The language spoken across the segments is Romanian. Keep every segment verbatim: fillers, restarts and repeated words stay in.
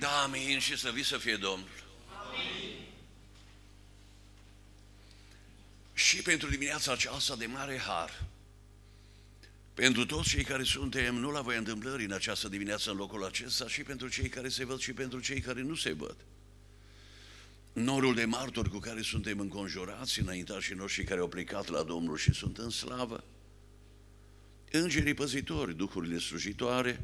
Da, amin, și să vii să fie Domnul. Amin. Și pentru dimineața aceasta de mare har, pentru toți cei care suntem nu la voia întâmplării în această dimineață în locul acesta, și pentru cei care se văd și pentru cei care nu se văd. Norul de martori cu care suntem înconjurați, înaintașii noștri care au plecat la Domnul și sunt în slavă, îngerii păzitori, duhurile slujitoare,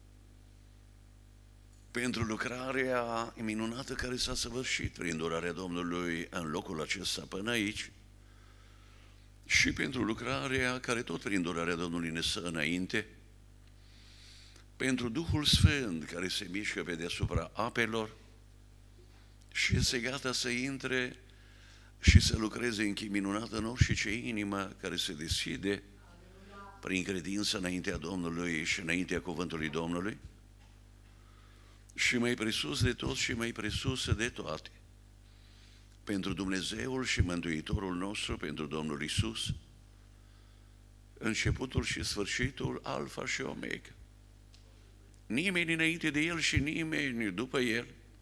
pentru lucrarea minunată care s-a săvârșit prin durarea Domnului în locul acesta până aici, și pentru lucrarea care tot prin durarea Domnului ne stă înainte, pentru Duhul Sfânt care se mișcă pe deasupra apelor și este gata să intre și să lucreze în chip minunat în orice ce inimă care se deschide prin credință înaintea Domnului și înaintea cuvântului Domnului, și mai presus de tot și mai presus de toate, pentru Dumnezeul și Mântuitorul nostru, pentru Domnul Iisus, începutul și sfârșitul, Alfa și Omega. Nimeni înainte de El și nimeni după El.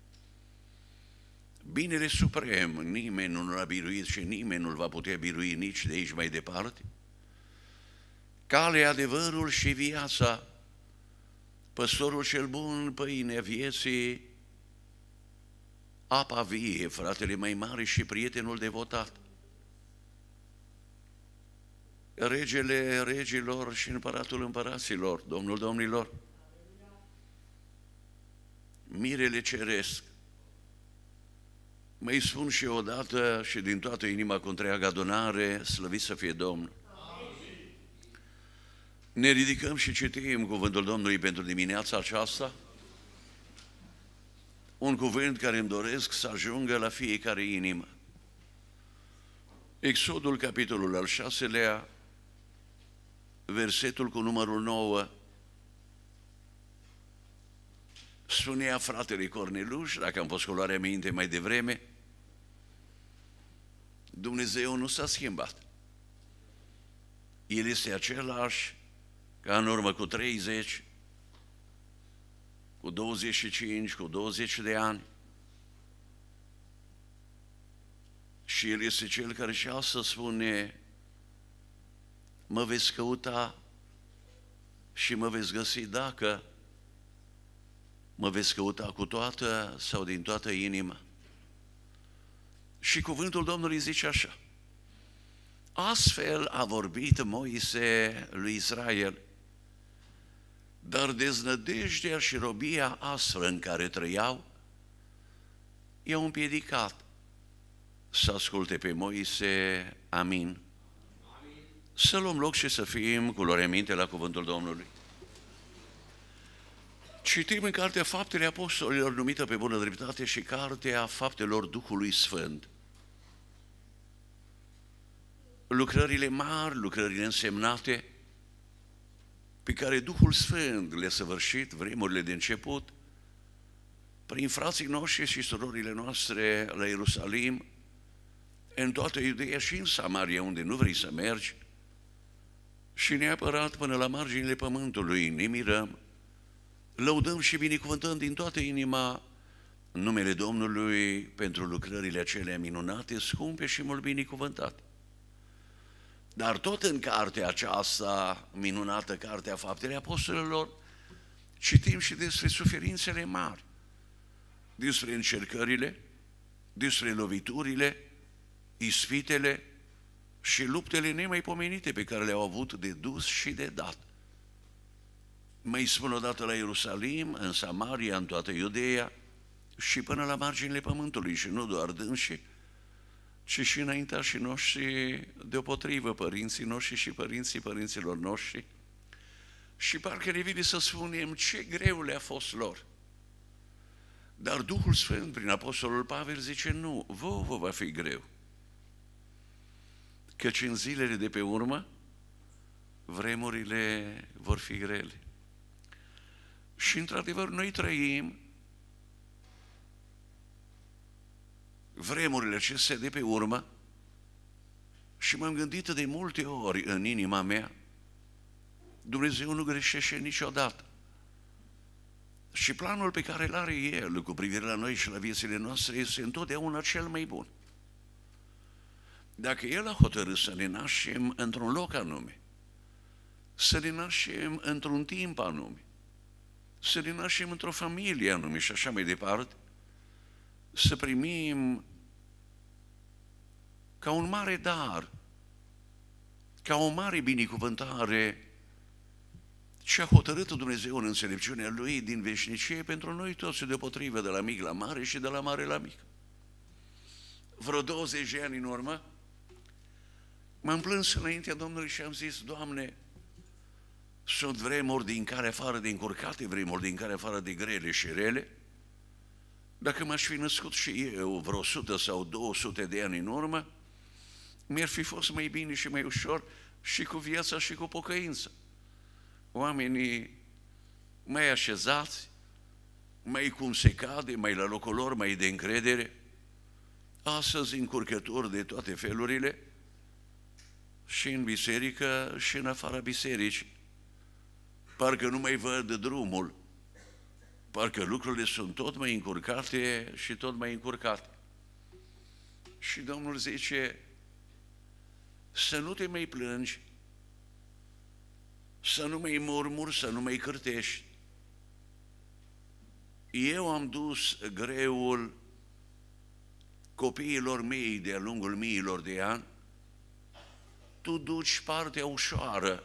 Binele suprem, nimeni nu l-a biruit și nimeni nu-l va putea birui nici de aici mai departe. Calea, adevărul și viața, păstorul cel bun, pâinea vieții, apa vie, fratele mai mare și prietenul devotat, regele regilor și împăratul împăraților, Domnul domnilor, mirele ceresc. Mai spun și odată și din toată inima cu întreaga adunare, slăvit să fie Domnul. Amin. Ne ridicăm și citim cuvântul Domnului pentru dimineața aceasta, un cuvânt care îmi doresc să ajungă la fiecare inimă. Exodul, capitolul al șaselea, versetul cu numărul nouă, spunea fratele Corneluș, dacă am fost cu luarea minte mai devreme, Dumnezeu nu s-a schimbat. El este același ca în urmă cu treizeci, cu douăzeci și cinci, cu douăzeci de ani. Și El este Cel care și astăzi spune: mă veți căuta și mă veți găsi dacă mă veți căuta cu toată sau din toată inima. Și cuvântul Domnului zice așa: astfel a vorbit Moise lui Israel, dar deznădejdea și robia aspră în care trăiau i-au împiedicat să asculte pe Moise. Amin. Amin. Să luăm loc și să fim cu luarea minte la cuvântul Domnului. Citim în Cartea Faptele Apostolilor, numită pe bună dreptate și Cartea Faptelor Duhului Sfânt. Lucrările mari, lucrările însemnate, pe care Duhul Sfânt le-a săvârșit vremurile de început, prin frații noștri și surorile noastre la Ierusalim, în toată Iudeea și în Samaria, unde nu vrei să mergi, și neapărat până la marginile pământului. Ne mirăm, lăudăm și binecuvântăm din toată inima numele Domnului pentru lucrările acelea minunate, scumpe și mult binecuvântate. Dar tot în cartea aceasta minunată, Cartea Faptele Apostolilor, citim și despre suferințele mari, despre încercările, despre loviturile, ispitele și luptele nemaipomenite pe care le-au avut de dus și de dat. Mai spun odată la Ierusalim, în Samaria, în toată Iudeea și până la marginile pământului, și nu doar dânsii, ci și înaintașii noștri, deopotrivă părinții noștri și părinții părinților noștri. Și parcă ne vine să spunem ce greu le-a fost lor. Dar Duhul Sfânt, prin Apostolul Pavel, zice: nu, vouă vă va fi greu, căci în zilele de pe urmă vremurile vor fi grele. Și într-adevăr noi trăim vremurile acestea de pe urmă și m-am gândit de multe ori în inima mea: Dumnezeu nu greșește niciodată. Și planul pe care îl are El cu privire la noi și la viețile noastre este întotdeauna cel mai bun. Dacă El a hotărât să ne naștem într-un loc anume, să ne naștem într-un timp anume, să ne naștem într-o familie anume și așa mai departe, să primim ca un mare dar, ca o mare binecuvântare ce a hotărât Dumnezeu în înțelepciunea Lui din veșnicie pentru noi toți deopotrivă, de la mic la mare și de la mare la mic. Vreo douăzeci de ani în urmă, m-am plâns înaintea Domnului și am zis: Doamne, sunt vremuri din care afară de încurcate, vremuri din care afară de grele și rele. Dacă m-aș fi născut și eu vreo o sută sau două sute de ani în urmă, mi-ar fi fost mai bine și mai ușor și cu viața și cu pocăința. Oamenii mai așezați, mai cum se cade, mai la locul lor, mai de încredere, astăzi încurcători de toate felurile, și în biserică și în afara bisericii. Parcă nu mai văd drumul, parcă lucrurile sunt tot mai încurcate și tot mai încurcate. Și Domnul zice: să nu te mai plângi, să nu mai murmuri, să nu mai cârtești. Eu am dus greul copiilor mei de-a lungul miilor de ani, tu duci partea ușoară,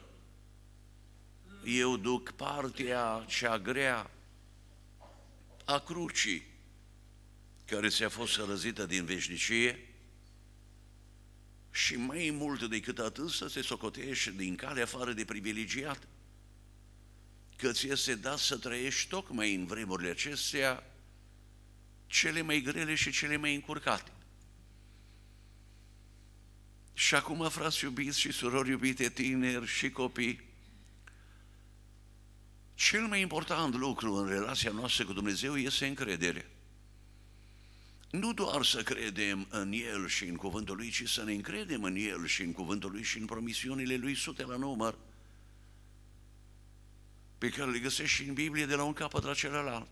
eu duc partea cea grea a crucii, care ți-a fost răzită din veșnicie, și mai mult decât atât să te socotești din calea afară de privilegiat, că ți este dat să trăiești tocmai în vremurile acestea cele mai grele și cele mai încurcate. Și acum, frați iubiți și surori iubite, tineri și copii, cel mai important lucru în relația noastră cu Dumnezeu este încrederea. Nu doar să credem în El și în cuvântul Lui, ci să ne încredem în El și în cuvântul Lui și în promisiunile Lui sute la număr, pe care le găsești și în Biblie de la un capăt la celălalt.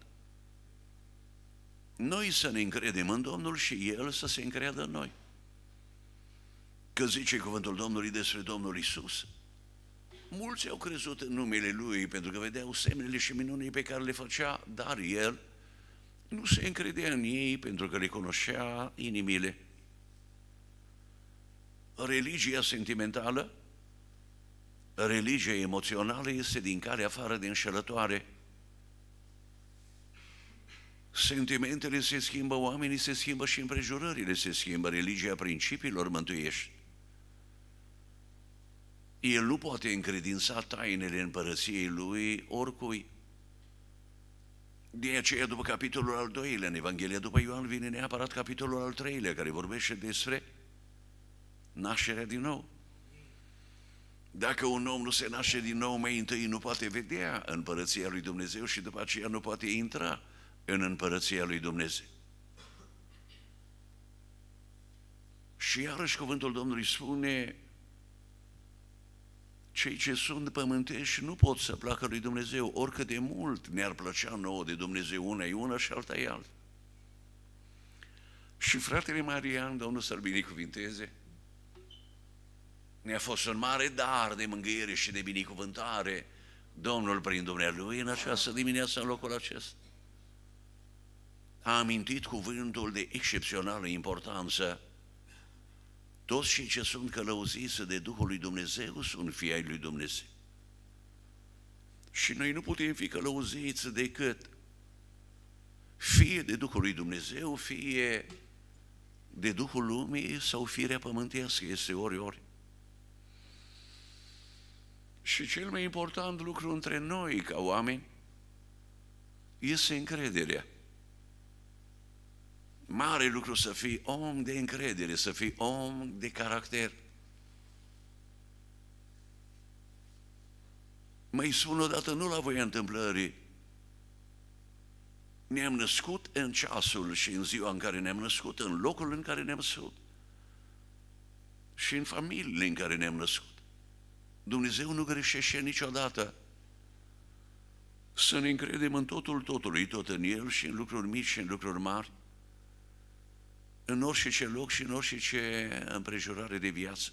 Noi să ne încredem în Domnul și El să se încreadă în noi. Că zice cuvântul Domnului despre Domnul Iisus: mulți au crezut în numele Lui pentru că vedeau semnele și minunile pe care le făcea, dar El nu se încredea în ei pentru că le cunoștea inimile. Religia sentimentală, religia emoțională este din care afară de înșelătoare. Sentimentele se schimbă, oamenii se schimbă și împrejurările se schimbă. Religia principiilor mântuiește. El nu poate încredința tainele împărăției Lui oricui. De aceea, după capitolul al doilea, în Evanghelia după Ioan, vine neapărat capitolul al treilea, care vorbește despre nașterea din nou. Dacă un om nu se naște din nou, mai întâi nu poate vedea împărăția lui Dumnezeu și după aceea nu poate intra în împărăția lui Dumnezeu. Și iarăși cuvântul Domnului spune: cei ce sunt pământești nu pot să placă lui Dumnezeu, oricât de mult ne-ar plăcea nouă de Dumnezeu, una e una și alta e alta. Și fratele Marian, Domnul să-l binecuvinteze, ne-a fost un mare dar de mângâiere și de binecuvântare Domnul prin Dumnealui în această dimineață, în locul acesta. A amintit cuvântul de excepțională importanță: toți cei ce sunt călăuziți de Duhul lui Dumnezeu sunt fii ai lui Dumnezeu. Și noi nu putem fi călăuziți decât fie de Duhul lui Dumnezeu, fie de Duhul lumii sau firea pământească, este ori-ori. Și cel mai important lucru între noi ca oameni este încrederea. Mare lucru să fii om de încredere, să fii om de caracter. Mai spun odată, nu la voia întâmplării, ne-am născut în ceasul și în ziua în care ne-am născut, în locul în care ne-am născut și în familiile în care ne-am născut. Dumnezeu nu greșește niciodată. să ne încredem în totul totului, tot în El și în lucruri mici și în lucruri mari, în orice loc și în orice împrejurare de viață.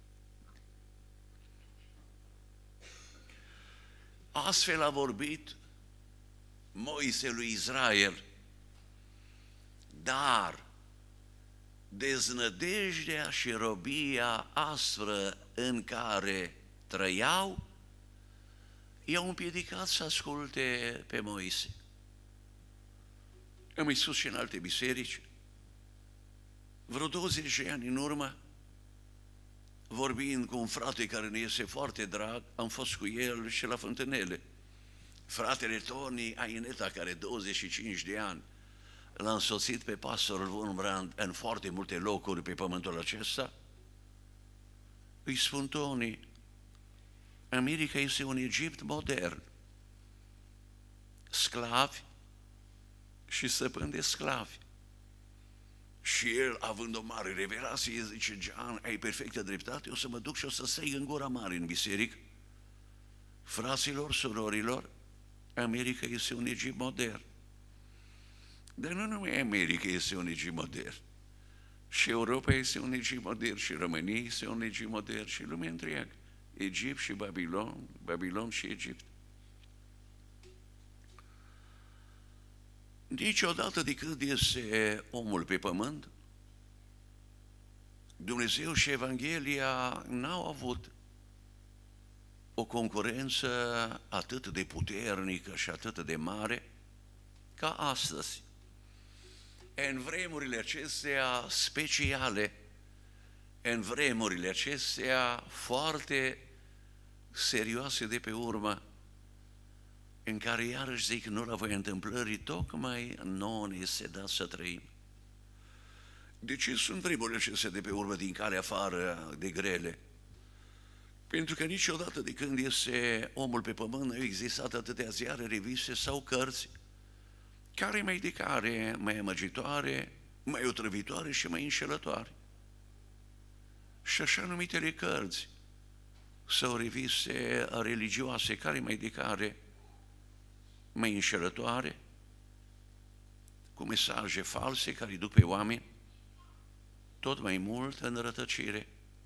Astfel a vorbit Moise lui Israel, dar deznădejdea și robia aspră în care trăiau i-au împiedicat să asculte pe Moise. Am mai spus și în alte biserici, vreo douăzeci de ani în urmă, vorbind cu un frate care ne este foarte drag, am fost cu el și la Fântânele. Fratele Tony Aineta, care douăzeci și cinci de ani l-a însoțit pe pastorul Wurmbrand în foarte multe locuri pe pământul acesta, îi spun: Tony, America este un Egipt modern. Sclavi și stăpâni de sclavi. Și el, având o mare revelație, zice: Gian, ai perfectă dreptate, o să mă duc și o să strig în gura mare în biserică. Fraților, surorilor, America este un Egipt modern. Dar nu numai America este un Egipt modern. Și Europa este un Egipt modern, și România este un Egipt modern, și lumea întreagă. Egipt și Babilon, Babilon și Egipt. Niciodată de când este omul pe pământ, Dumnezeu și Evanghelia n-au avut o concurență atât de puternică și atât de mare ca astăzi. În vremurile acestea speciale, în vremurile acestea foarte serioase de pe urmă, în care iarăși zic, nu la voia întâmplării, tocmai nouă ne este dat să trăim. De ce sunt vremurile acestea de pe urmă din calea afară de grele? Pentru că niciodată de când este omul pe pământ nu au existat atâtea ziare, reviste sau cărți, care mai de care, mai amăgitoare, mai otrăvitoare și mai înșelătoare. Și așa numitele cărți sau reviste religioase, care mai de care, mai înșelătoare, cu mesaje false care duc pe oameni tot mai mult în rătăcire.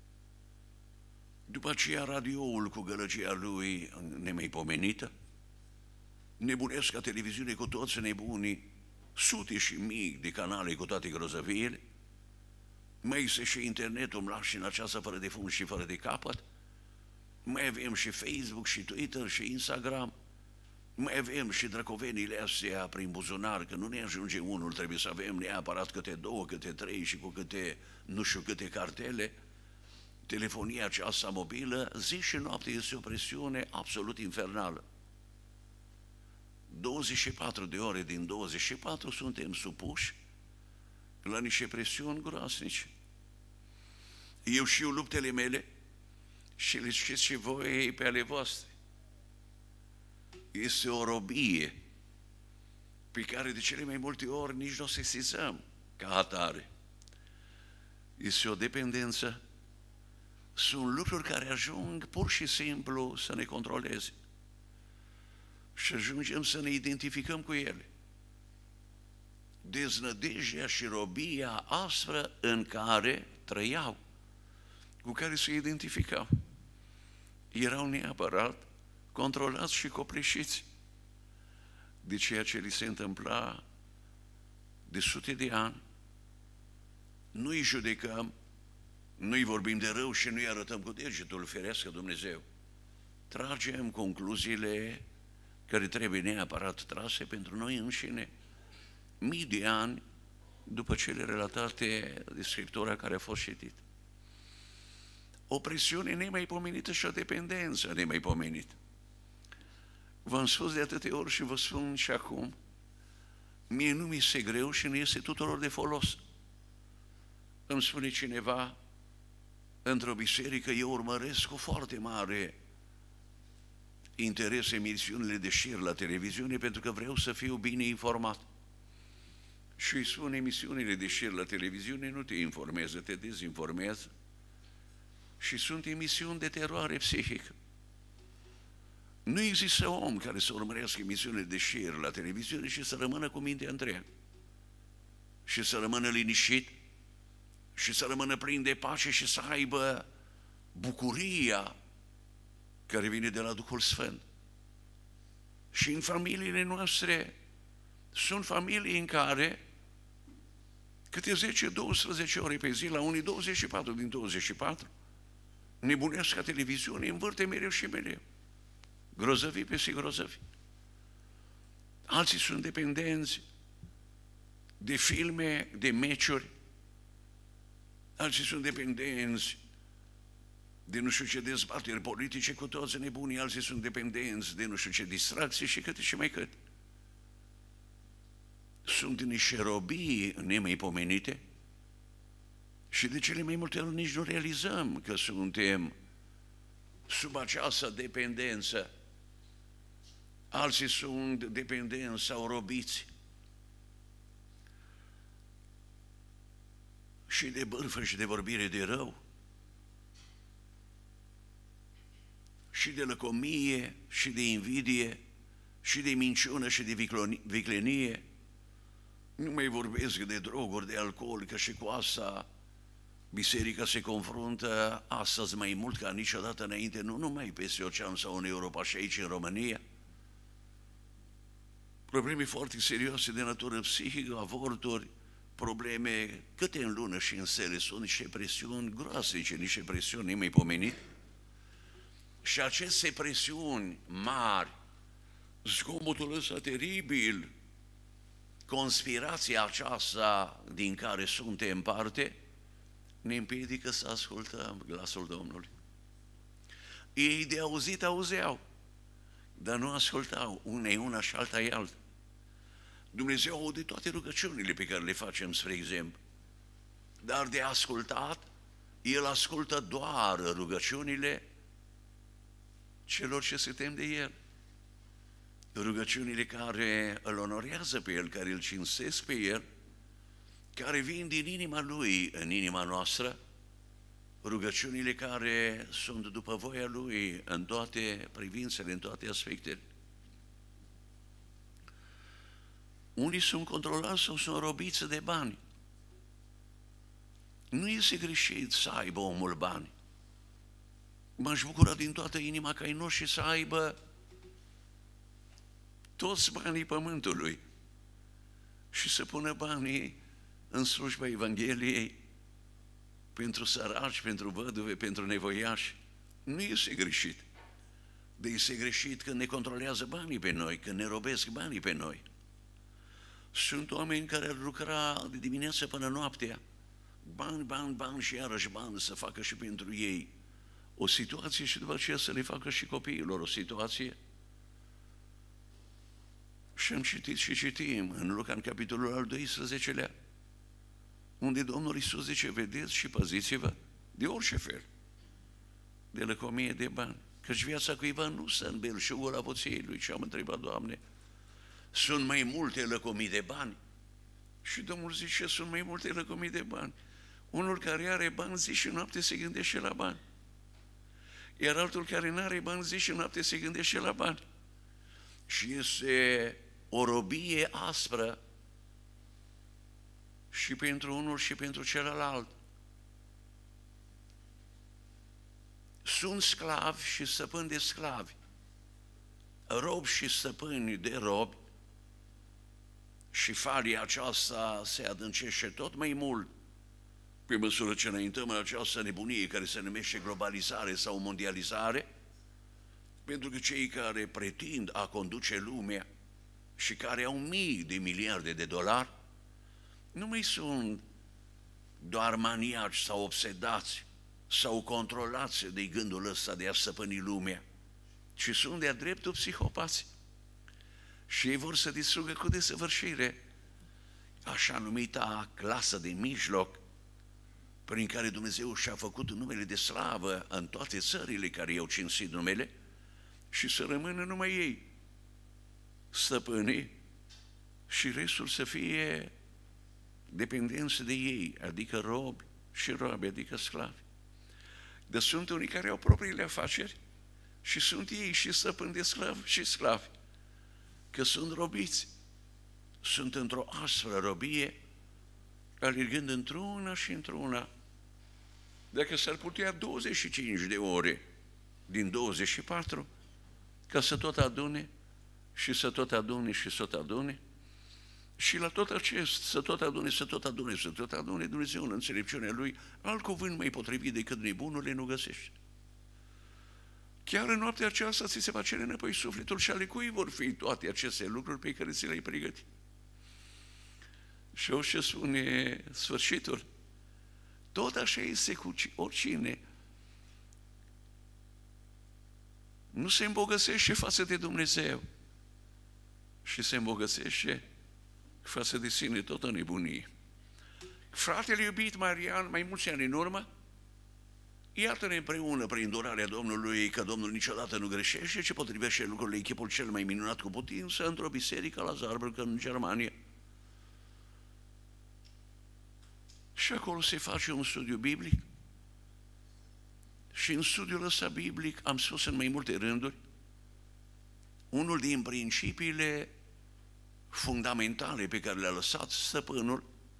După aceea radioul cu gălăgia lui nemaipomenită, nebunesca televiziune cu toți nebunii, sute și mii de canale cu toate grozăviile, mai este și internetul mlaș în aceasta fără de fund și fără de capăt, mai avem și Facebook și Twitter și Instagram, mai avem și drăcovenile astea prin buzunar, că nu ne ajunge unul, trebuie să avem neapărat câte două, câte trei și cu câte nu știu câte cartele. Telefonia aceasta mobilă, zi și noapte, este o presiune absolut infernală. douăzeci și patru de ore din douăzeci și patru suntem supuși la niște presiuni groasnice. Eu știu luptele mele și le știți și voi pe ale voastre. Este o robie pe care de cele mai multe ori nici nu o sesizăm ca atare. Este o dependență. Sunt lucruri care ajung pur și simplu să ne controleze. Și ajungem să ne identificăm cu ele. Deznădejdea și robia aspră în care trăiau, cu care se identificau. Erau neapărat controlați și copleșiți de ceea ce li se întâmpla de sute de ani. Nu-i judecăm, nu-i vorbim de rău și nu-i arătăm cu degetul, ferească Dumnezeu. Tragem concluziile care trebuie neapărat trase pentru noi înșine, mii de ani după cele relatate de Scriptura care a fost citit. O presiune nemaipomenită și o dependență nemaipomenită. V-am spus de atâtea ori și vă spun și acum, mie nu mi este greu și nu este tuturor de folos. Îmi spune cineva într-o biserică, eu urmăresc cu foarte mare interes emisiunile de șir la televiziune pentru că vreau să fiu bine informat. Și îi spun, emisiunile de șir la televiziune nu te informează, te dezinformează. Și sunt emisiuni de teroare psihică. Nu există om care să urmărească emisiunile de șir la televiziune și să rămână cu mintea întreagă și să rămână liniștit și să rămână plin de pace și să aibă bucuria care vine de la Duhul Sfânt. Și în familiile noastre sunt familii în care câte zece douăsprezece ore pe zi, la unii douăzeci și patru din douăzeci și patru, nebunesc ca televiziune, învârte mereu și mereu. Grozăvi peste grozăvi. Alții sunt dependenți de filme, de meciuri, alții sunt dependenți de nu știu ce dezbateri politice cu toți nebunii, alții sunt dependenți de nu știu ce distracții și câte și mai cât. Sunt niște robii nemaipomenite și de cele mai multe ori nici nu realizăm că suntem sub această dependență. Alții sunt dependenți sau robiți și de bârfă și de vorbire de rău și de lăcomie și de invidie și de minciună și de viclenie. Nu mai vorbesc de droguri, de alcool, că și cu asta biserica se confruntă astăzi mai mult ca niciodată înainte, nu numai peste ocean sau în Europa, și aici în România. Probleme foarte serioase de natură psihică, avorturi, probleme câte în lună și în sele, sunt niște presiuni groasice, niște presiuni nemaipomenit. Și aceste presiuni mari, zgomotul ăsta teribil, conspirația aceasta din care suntem parte, ne împiedică să ascultăm glasul Domnului. Ei de auzit auzeau, dar nu ascultau, una e una și alta e alta. Dumnezeu aude toate rugăciunile pe care le facem, spre exemplu, dar de ascultat, El ascultă doar rugăciunile celor ce se tem de El. Rugăciunile care îl onorează pe El, care îl cinstesc pe El, care vin din inima Lui în inima noastră, rugăciunile care sunt după voia Lui în toate privințele, în toate aspectele. Unii sunt controlați sau sunt robiți de bani. Nu este greșit să aibă omul bani. M-aș bucura din toată inima ca ai noștri să aibă toți banii pământului și să pună banii în slujba Evangheliei pentru săraci, pentru văduve, pentru nevoiași. Nu este greșit. Dar este greșit când ne controlează banii pe noi, când ne robesc banii pe noi. Sunt oameni care ar lucra de dimineață până noaptea, bani, bani, bani și iarăși bani să facă și pentru ei o situație și după aceea să le facă și copiilor o situație. Și am citit și citim în Luca, în capitolul al doisprezecelea, unde Domnul Iisus zice, vedeți și păziți-vă de orice fel, de lăcomie de bani, căci viața cuiva nu stă în belșugul avuției lui. Și am întrebat, Doamne, sunt mai multe lăcomii de bani? Și Domnul zice, sunt mai multe lăcomii de bani. Unul care are bani zi și noapte se gândește la bani, iar altul care nu are bani zi și noapte se gândește la bani. Și este o robie aspră și pentru unul și pentru celălalt. Sunt sclavi și stăpâni de sclavi, robi și stăpâni de robi, și falia aceasta se adâncește tot mai mult pe măsură ce înaintăm în această nebunie care se numește globalizare sau mondializare, pentru că cei care pretind a conduce lumea și care au mii de miliarde de dolari nu mai sunt doar maniaci sau obsedați sau controlați de gândul ăsta de a stăpâni lumea, ci sunt de-a dreptul psihopați. Și ei vor să distrugă cu desăvârșire așa numita clasă de mijloc prin care Dumnezeu și-a făcut numele de slavă în toate țările care i-au cinstit numele, și să rămână numai ei stăpânii și restul să fie dependenți de ei, adică robi și robi, adică sclavi. Dar sunt unii care au propriile afaceri Și sunt ei și stăpâni de sclavi și sclavi, că sunt robiți, sunt într-o aspră robie, alergând într-una și într-una. Dacă s-ar putea douăzeci și cinci de ore din douăzeci și patru, ca să tot adune și să tot adune și să tot adune, și la tot acest, să tot adune, să tot adune, să tot adune, Dumnezeu în înțelepciunea Lui, alt cuvânt mai potrivit decât nebunule nu găsește. Chiar în noaptea aceasta ți se va cere înapoi sufletul și ale cui vor fi toate aceste lucruri pe care ți le-ai pregătit. Și o ce spune sfârșitul, tot așa este cu oricine nu se îmbogăsește față de Dumnezeu și se îmbogăsește față de sine, tot în nebunie. Fratele iubit Marian, mai mulți ani în urmă, iată-ne împreună prin durarea Domnului, că Domnul niciodată nu greșește, ce potrivește lucrurile echipul cel mai minunat cu putință într-o biserică la Saarbrücken, în Germania. Și acolo se face un studiu biblic. Și în studiul ăsta biblic am spus în mai multe rânduri, unul din principiile fundamentale pe care le-a lăsat stăpânul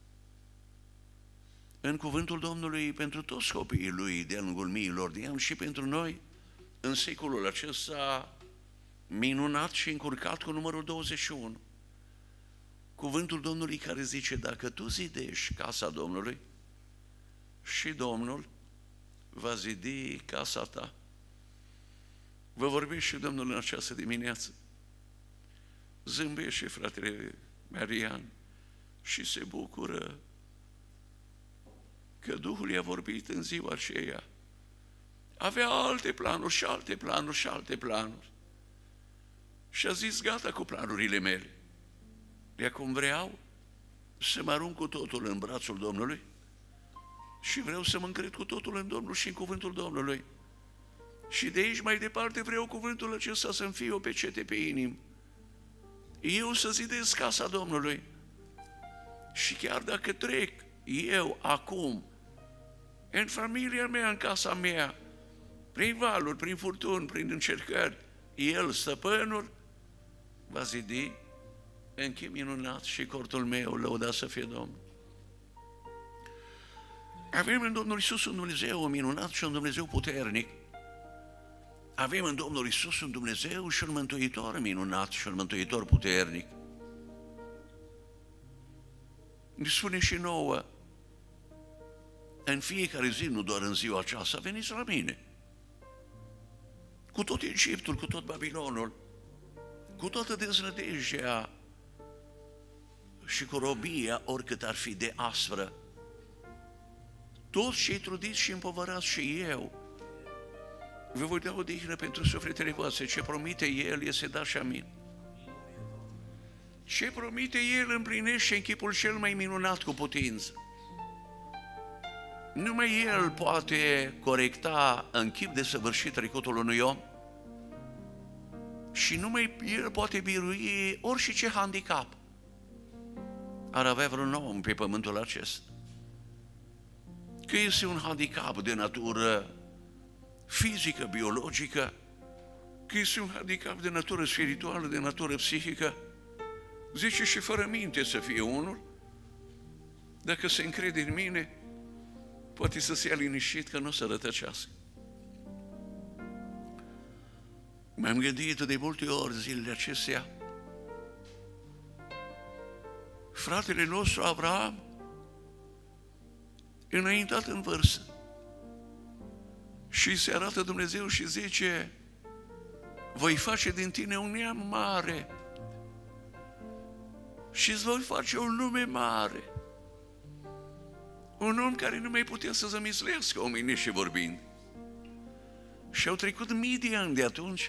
în cuvântul Domnului pentru toți copiii Lui de-a lungul miilor de ani și pentru noi în secolul acesta minunat și încurcat cu numărul douăzeci și unu. Cuvântul Domnului care zice, dacă tu zidești casa Domnului și Domnul va zidi casa ta. Vă vorbește și Domnul în această dimineață. Zâmbește fratele Marian și se bucură că Duhul i-a vorbit în ziua aceea. Avea alte planuri și alte planuri și alte planuri. Și a zis, gata cu planurile mele. De acum vreau să mă arunc cu totul în brațul Domnului și vreau să mă încred cu totul în Domnul și în cuvântul Domnului. Și de aici mai departe vreau cuvântul acesta să-mi fie o pecete pe inimă. Eu să zidez casa Domnului. Și chiar dacă trec eu acum în familia mea, în casa mea, prin valuri, prin furtuni, prin încercări, El, stăpânul, va zidi în chip minunat și cortul meu, lăudat să fie Domnul. Avem în Domnul Iisus un Dumnezeu minunat și un Dumnezeu puternic. Avem în Domnul Iisus un Dumnezeu și un Mântuitor minunat și un Mântuitor puternic. Ne spune și nouă, în fiecare zi, nu doar în ziua aceasta, veniți la mine. Cu tot Egiptul, cu tot Babilonul, cu toată deznădejdea și cu robia, oricât ar fi de aspră. Toți cei trudiți și împovărați și eu, vă voi da odihnă pentru sufletele voastre. Ce promite El este dat și amin. Ce promite El împlinește în chipul cel mai minunat cu putință. Numai El poate corecta în chip de săvârșit trecutul unui om și numai El poate birui orice handicap ar avea vreun om pe pământul acesta. Că este un handicap de natură fizică, biologică, că este un handicap de natură spirituală, de natură psihică, zice și fără minte să fie unul, dacă se încrede în mine, poate să se ia liniștit că nu o să rătăcească. M-am gândit de multe ori zilele acestea, fratele nostru Avraam, înaintat în vârstă, și se arată Dumnezeu și zice, voi face din tine un neam mare și îți voi face un nume mare. Un om care nu mai putea să zămislească omenește vorbind. Și au trecut mii de ani de atunci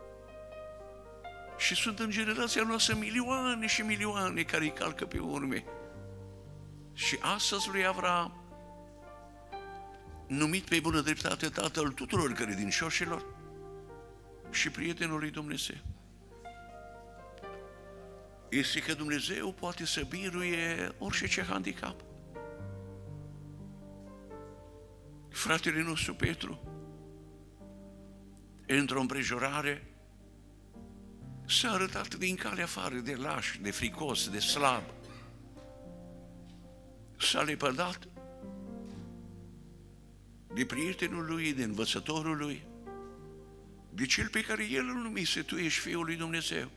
și sunt în generația noastră milioane și milioane care îi calcă pe urme. Și astăzi lui Avraam, numit pe bună dreptate tatăl tuturor credincioșilor și prietenul lui Dumnezeu, este că Dumnezeu poate să biruie orice handicap. Fratele nostru Petru într-o împrejurare, s-a arătat din calea afară de laș, de fricos, de slab. S-a lepădat de prietenul lui, de învățătorul lui, de cel pe care el îl numise: tu ești Fiul lui Dumnezeu.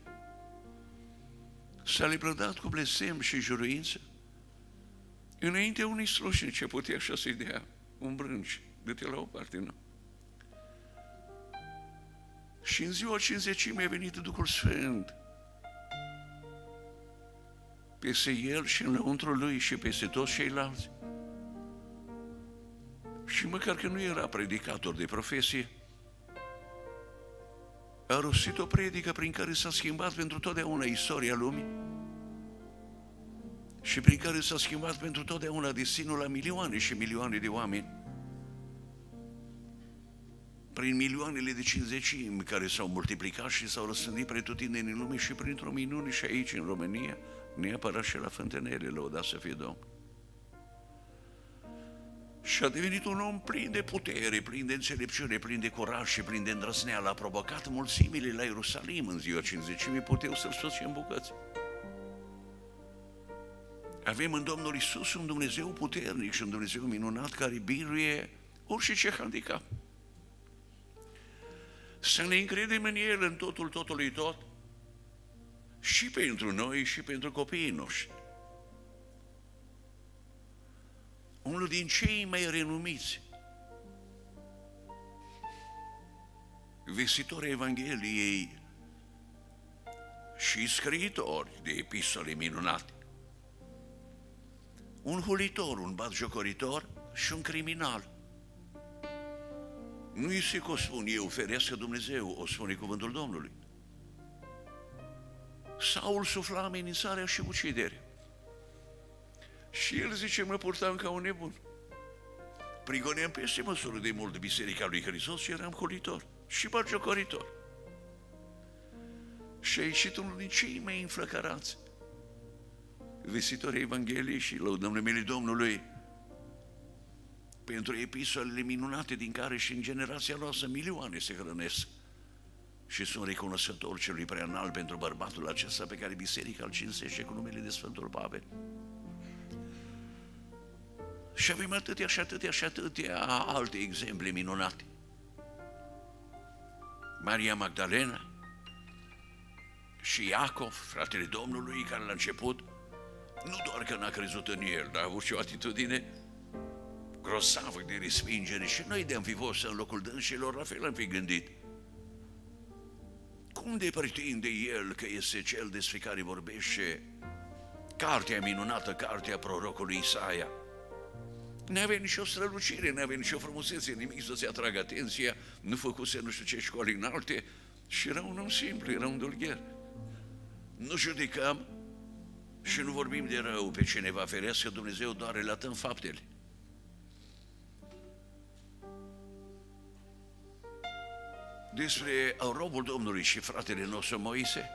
S-a lepădat cu blestem și juruință înaintea unui slușnic ce putea așa să-i dea un brânci, de-te la o parte, nu? Și în ziua cincizecimii a venit Duhul Sfânt peste el și în lăuntrul lui și peste toți ceilalți. Și măcar că nu era predicator de profesie, a rostit o predică prin care s-a schimbat pentru totdeauna istoria lumii și prin care s-a schimbat pentru totdeauna destinul la milioane și milioane de oameni. Prin milioanele de cincizecimi care s-au multiplicat și s-au răspândit pretutindeni în lume și printr-o minune și aici în România, neapărat și la Fântânele, lăudat să fie Domnul. Și a devenit un om plin de putere, plin de înțelepciune, plin de curaj și plin de îndrăzneală. A provocat mulțimile la Ierusalim în ziua cincizecimii, puteau să-l scoate în bucăți. Avem în Domnul Iisus un Dumnezeu puternic și un Dumnezeu minunat care biruie orice ce handicap. Să ne încredem în El în totul totului tot și pentru noi și pentru copiii noștri. Unul din cei mai renumiți vestitori Evangheliei și scriitori de epistole minunate, un hulitor, un batjocoritor și un criminal. Nu este că o spun eu, ferească Dumnezeu, o spune cuvântul Domnului. Saul sufla amenințarea și uciderea. Și el zice: mă purtam ca un nebun. Prigoneam peste măsură de mult Biserica lui Hristos și eram hulitor și batjocoritor. Și a ieșit unul din cei mai înflăcărați vestitorii Evangheliei și lăudăm numele Domnului pentru epistolele minunate din care și în generația noastră milioane se hrănesc. Și sunt recunoscător celui preanalt pentru bărbatul acesta pe care Biserica îl cinstește cu numele de Sfântul Pavel. Și avem atâtea și atâtea și atâtea alte exemple minunate. Maria Magdalena și Iacov, fratele Domnului, care la început nu doar că n-a crezut în el, dar a avut și o atitudine grosavă de respingere și noi de-am fi fost în locul dânșilor, la fel am fi gândit. Cum de pretinde el că este cel despre care vorbește cartea minunată, cartea prorocului Isaia? N-avea nicio strălucire, n-avea nicio frumusețe, nimic să-ți atragă atenția, nu făcuse nu știu ce școli înalte și era un om simplu, era un dulgher. Nu judecăm și nu vorbim de rău pe cineva, ferească Dumnezeu, doar relatăm faptele. Despre robul Domnului și fratele nostru Moise,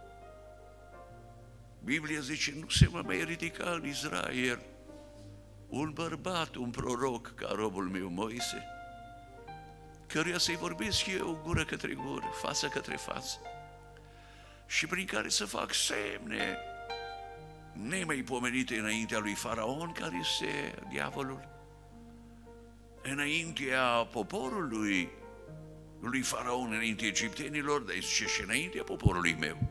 Biblia zice: nu se va mai ridica în Israel un bărbat, un proroc ca robul meu Moise, căruia să-i vorbesc eu gură către gură, față către față, și prin care să fac semne nemaipomenite înaintea lui Faraon, care este diavolul, înaintea poporului lui Faraon, înaintea egiptenilor, dar zice și înaintea poporului meu.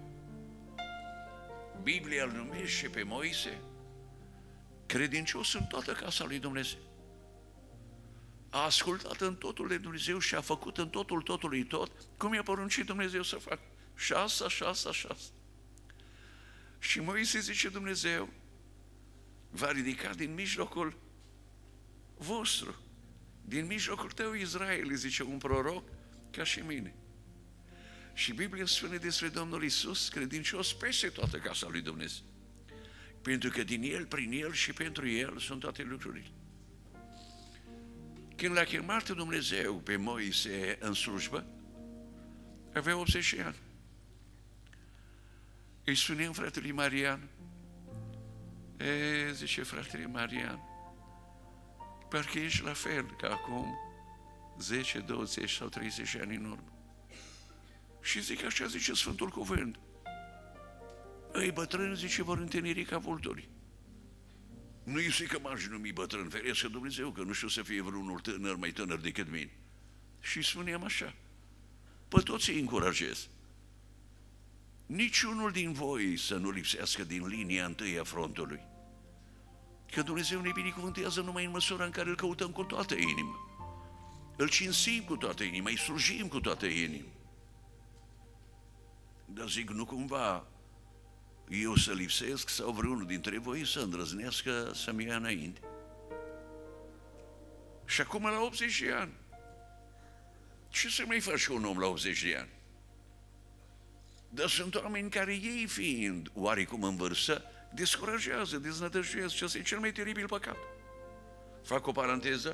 Biblia îl numește pe Moise credincios în toată casa lui Dumnezeu. A ascultat în totul de Dumnezeu și a făcut în totul totului tot cum i-a poruncit Dumnezeu să facă. Și asta, și asta, și asta. Și Moise, zice Dumnezeu, va ridica din mijlocul vostru, din mijlocul tău, Israel, zice, un proroc ca și mine. Și Biblia spune despre Domnul Iisus, credincios peste toată casa lui Dumnezeu. Pentru că din El, prin El și pentru El sunt toate lucrurile. Când l-a chemat Dumnezeu pe Moise în slujbă, avea optzeci de ani. Îi spuneam fratelui Marian, e, zice fratele Marian, parcă ești la fel ca acum zece, douăzeci sau treizeci ani în urmă. Și zic, așa zice Sfântul Cuvânt. Ei bătrâni, zice, vor înteneri ca vulturi. Nu este că m-aș numi bătrân, ferească Dumnezeu, că nu știu să fie vreunul tânăr, mai tânăr decât mine. Și spuneam așa, pe toți îi încurajez. Niciunul din voi să nu lipsească din linia întâi a frontului. Că Dumnezeu ne binecuvântează numai în măsura în care îl căutăm cu toată inima. Îl cinstim cu toată inima, îi slujim cu toată inima. Dar zic, nu cumva eu să lipsesc sau vreunul dintre voi să îndrăznească să-mi ia înainte. Și acum la optzeci de ani. Ce să mai faci un om la optzeci de ani? Dar sunt oameni care ei fiind oarecum în vârstă, descurajează, deznădăjduiesc și ăsta e cel mai teribil păcat. Fac o paranteză.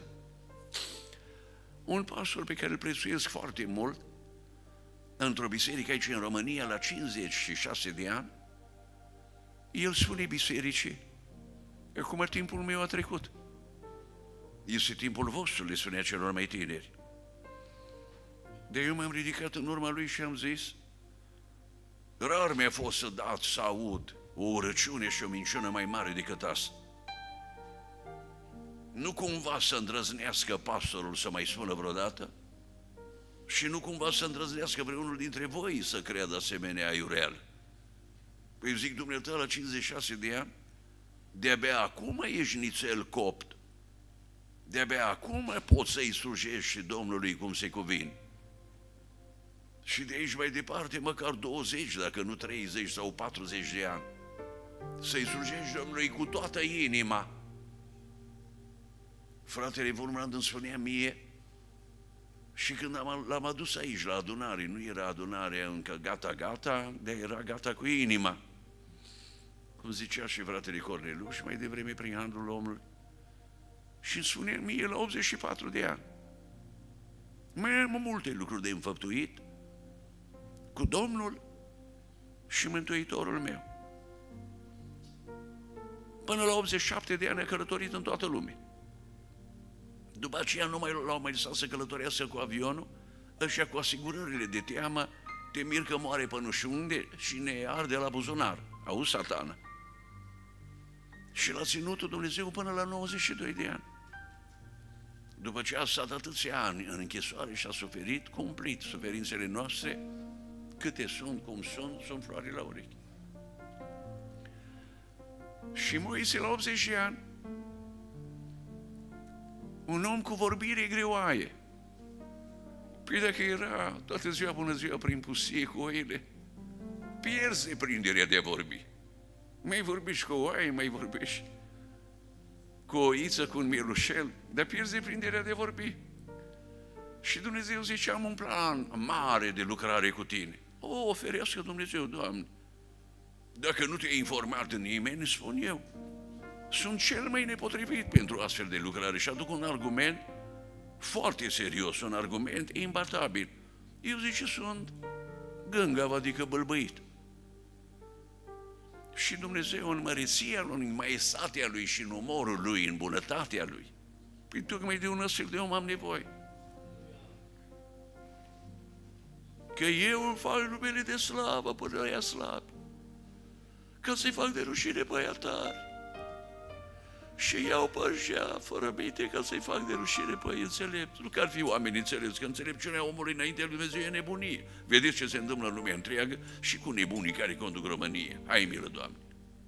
Un pastor pe care îl prețuiesc foarte mult, într-o biserică aici în România, la cincizeci și șase de ani, el spune bisericii, acum timpul meu a trecut. Este timpul vostru, le spunea celor mai tineri. De eu m-am ridicat în urma lui și am zis, rar mi-a fost să dat să aud o urăciune și o minciună mai mare decât asta. Nu cumva să îndrăznească pastorul să mai spună vreodată și nu cumva să îndrăznească vreunul dintre voi să creadă asemenea aiureală. Păi zic, dumneavoastră, la cincizeci și șase de ani, de-abia acum ești nițel copt, de-abia acum poți să-i slujești și Domnului cum se cuvine. Și de aici mai departe, măcar douăzeci, dacă nu treizeci sau patruzeci de ani, să-i slujești Domnului cu toată inima. Fratele Vurmland îmi spunea mie, și când am, l-am adus aici la adunare, nu era adunarea încă gata-gata, dar era gata cu inima. Cum zicea și fratele Corneliu, și mai devreme prin handul omului. Și îmi spunea mie la optzeci și patru de ani, mai am multe lucruri de înfăptuit cu Domnul și Mântuitorul meu. Până la optzeci și șapte de ani a călătorit în toată lumea. După aceea nu mai l-au mai lăsat să călătorească cu avionul, ăștia cu asigurările de teamă, te mir că moare pe nu știu unde și ne arde la buzunar. Auzi, Satana. Și l-a ținut Dumnezeu până la nouăzeci și doi de ani. După ce a stat atâția ani în închisoare și a suferit cumplit suferințele noastre, câte sunt, cum sunt, sunt floare la urechi. Și Moise la optzeci de ani, un om cu vorbire greoaie. Păi dacă era toată ziua până ziua prin pustie cu oile, pierzi prinderea de a vorbi. Mai vorbești cu oaie, mai vorbești cu o oiță, cu un mielușel, dar pierzi prinderea de a vorbi. Și Dumnezeu zice, am un plan mare de lucrare cu tine. O, ferească Dumnezeu, Doamne! Dacă nu te-ai informat în nimeni, spun eu. Sunt cel mai nepotrivit pentru astfel de lucrare și aduc un argument foarte serios, un argument imbatabil. Eu zice, sunt gângav, adică bălbăit. Și Dumnezeu în măreția Lui, în maestatea Lui și în umorul Lui, în bunătatea Lui, păi tocmai de un astfel de om am nevoie. Că eu îmi fac numele de slavă până la ea slab, ca să-i fac de rușine pe aia tare. Și iau pe ăștia fără minte ca să-i fac de rușine pe ei înțelepți. Nu că ar fi oameni înțelepți, că înțelepciunea omului înaintea lui Dumnezeu e nebunie. Vedeți ce se întâmplă în lumea întreagă și cu nebunii care conduc România. Hai milă, Doamne!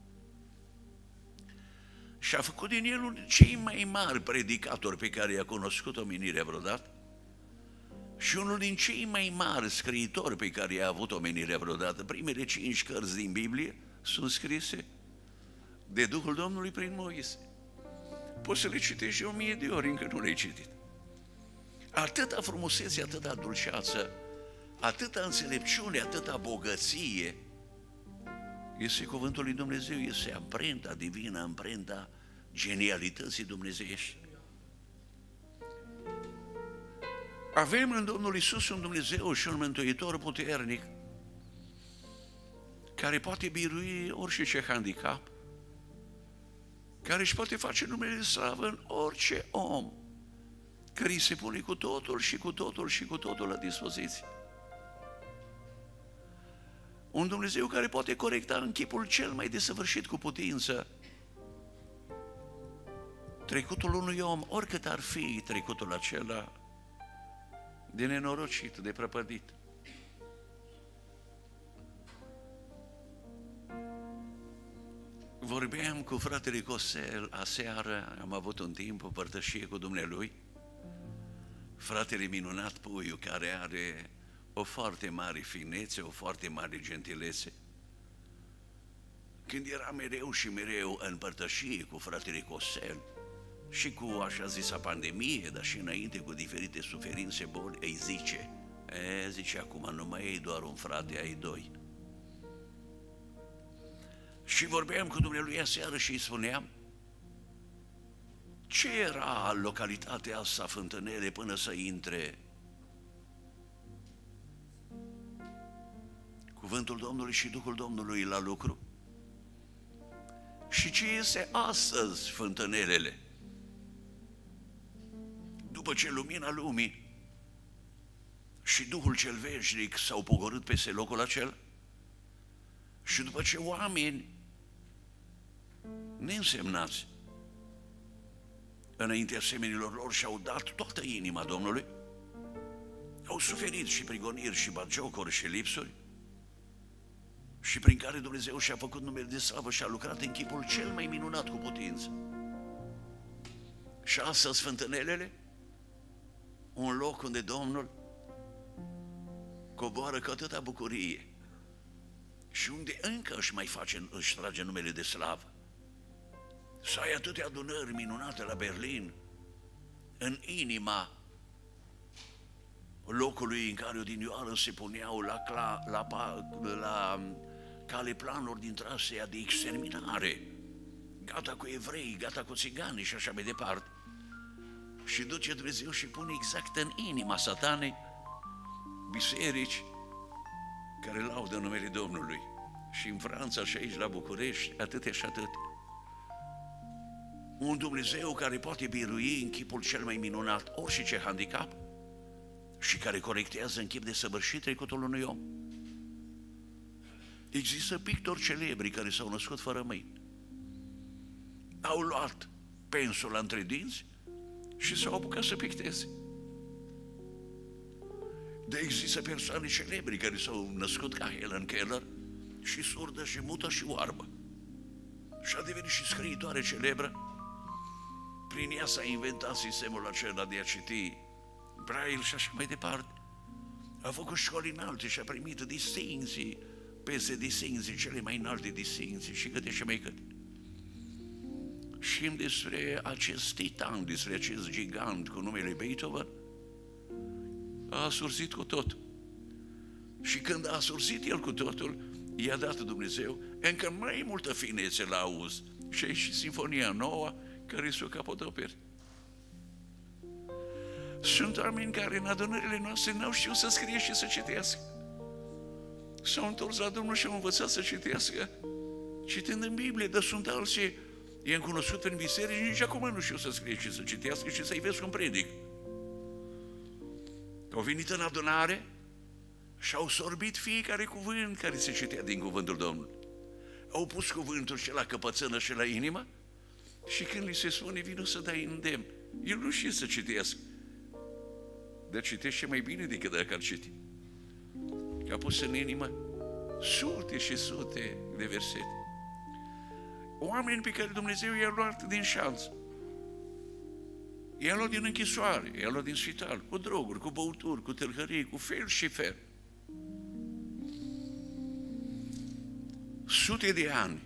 Și a făcut din el unul cei mai mari predicatori pe care i-a cunoscut omenirea vreodată și unul din cei mai mari scriitori pe care i-a avut omenirea vreodată. Primele cinci cărți din Biblie sunt scrise de Duhul Domnului prin Moise. Poți să le citești și o mie de ori, încă nu le-ai citit. Atâta frumusețe, atâta dulceață, atâta înțelepciune, atâta bogăție este cuvântul lui Dumnezeu, este amprenta divină, amprenta genialității dumnezeiești. Avem în Domnul Iisus un Dumnezeu și un Mântuitor puternic care poate birui orice ce handicap, care își poate face numele de slavă în orice om care îi se pune cu totul și cu totul și cu totul la dispoziție. Un Dumnezeu care poate corecta în chipul cel mai desăvârșit cu putință trecutul unui om, oricât ar fi trecutul acela de nenorocit, de prăpădit. Vorbeam cu fratele Cosel aseară, am avut un timp, o părtășie cu dumnealui, fratele minunat Puiu, care are o foarte mare finețe, o foarte mare gentilețe. Când era mereu și mereu în părtășie cu fratele Cosel și cu așa zisa pandemie, dar și înainte cu diferite suferințe, boli, îi zice, e, zice, acum nu mai e doar un frate, ai doi. Și vorbeam cu dumnealui aseară și îi spuneam, ce era localitatea asta, Fântânele, până să intre cuvântul Domnului și Duhul Domnului la lucru? Și ce este astăzi Fântânelele? După ce lumina lumii și Duhul cel veșnic s-au pogorât peste locul acela și după ce oameni neînsemnați înaintea semenilor lor și-au dat toată inima Domnului, au suferit și prigoniri și batjocuri și lipsuri, și prin care Dumnezeu și-a făcut numele de slavă și a lucrat în chipul cel mai minunat cu putință. Și astăzi Fântânelele, un loc unde Domnul coboară cu atâta bucurie și unde încă își mai face, își trage numele de slavă. Să ai atâtea adunări minunate la Berlin, în inima locului în care odinioară se puneau la, la, la, la cale planuri din trasea de exterminare, gata cu evrei, gata cu țigani și așa mai departe. Și duce Dumnezeu și pune exact în inima Satanei biserici care laudă numele Domnului. Și în Franța și aici la București, atâtea și atâtea. Un Dumnezeu care poate birui în chipul cel mai minunat orice handicap și care corectează în chip de săvârșit trecutul unui om. Există pictori celebri care s-au născut fără mâini. Au luat pensula între dinți și s-au apucat să picteze. De există persoane celebri care s-au născut ca Helen Keller și surdă și mută și oarbă. Și a devenit și scriitoare celebră. Prin ea s-a inventat sistemul acela de a citi Braille și așa mai departe. A făcut școli înalte și a primit distinții peste distinții, cele mai înalte distinții și câte și mai câte. Și despre acest titan, despre acest gigant cu numele Beethoven, a asurzit cu totul. Și când a asurzit el cu totul, i-a dat Dumnezeu încă mai multă finețe la auz. Și aici și Sinfonia Nouă, care este o capodoperă. Sunt oameni care în adunările noastre n-au știut să scrie și să citească. S-au întors la Domnul și au învățat să citească, citind în Biblie, dar sunt alții, i-am cunoscut în biserici, nici acum nu știu să scrie și să citească și să-i vezi cum predic. Au venit în adunare și au sorbit fiecare cuvânt care se citea din cuvântul Domnului. Au pus cuvântul și la căpățână și la inimă și când li se spune, vină să dai îndemn, el nu știe să citească, dar citește mai bine decât dacă ar citi. A pus în inimă sute și sute de versete. Oameni pe care Dumnezeu i-a luat din șanță, i-a luat din închisoare, i-a luat din spital, cu droguri, cu băuturi, cu tâlhării, cu fel și fel. Sute de ani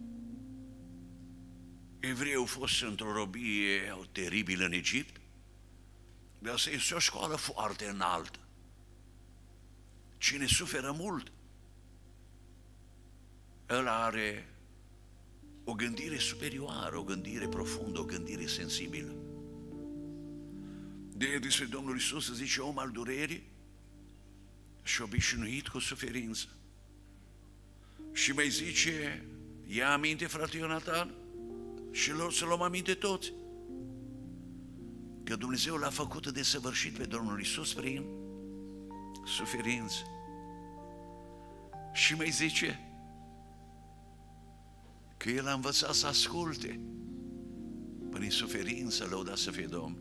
evreii au fost într-o robie teribilă în Egipt, dar asta este o școală foarte înaltă. Cine suferă mult, ăla are o gândire superioară, o gândire profundă, o gândire sensibilă. De despre Domnul Iisus se zice om al durerii și obișnuit cu suferință. Și mai zice, ia aminte, frate Ionatan, și lor să luăm aminte toți, că Dumnezeu l-a făcut de săvârșit pe Domnul Iisus prin suferință. Și mai zice că el a învățat să asculte prin suferință, lăudat să fie Domn.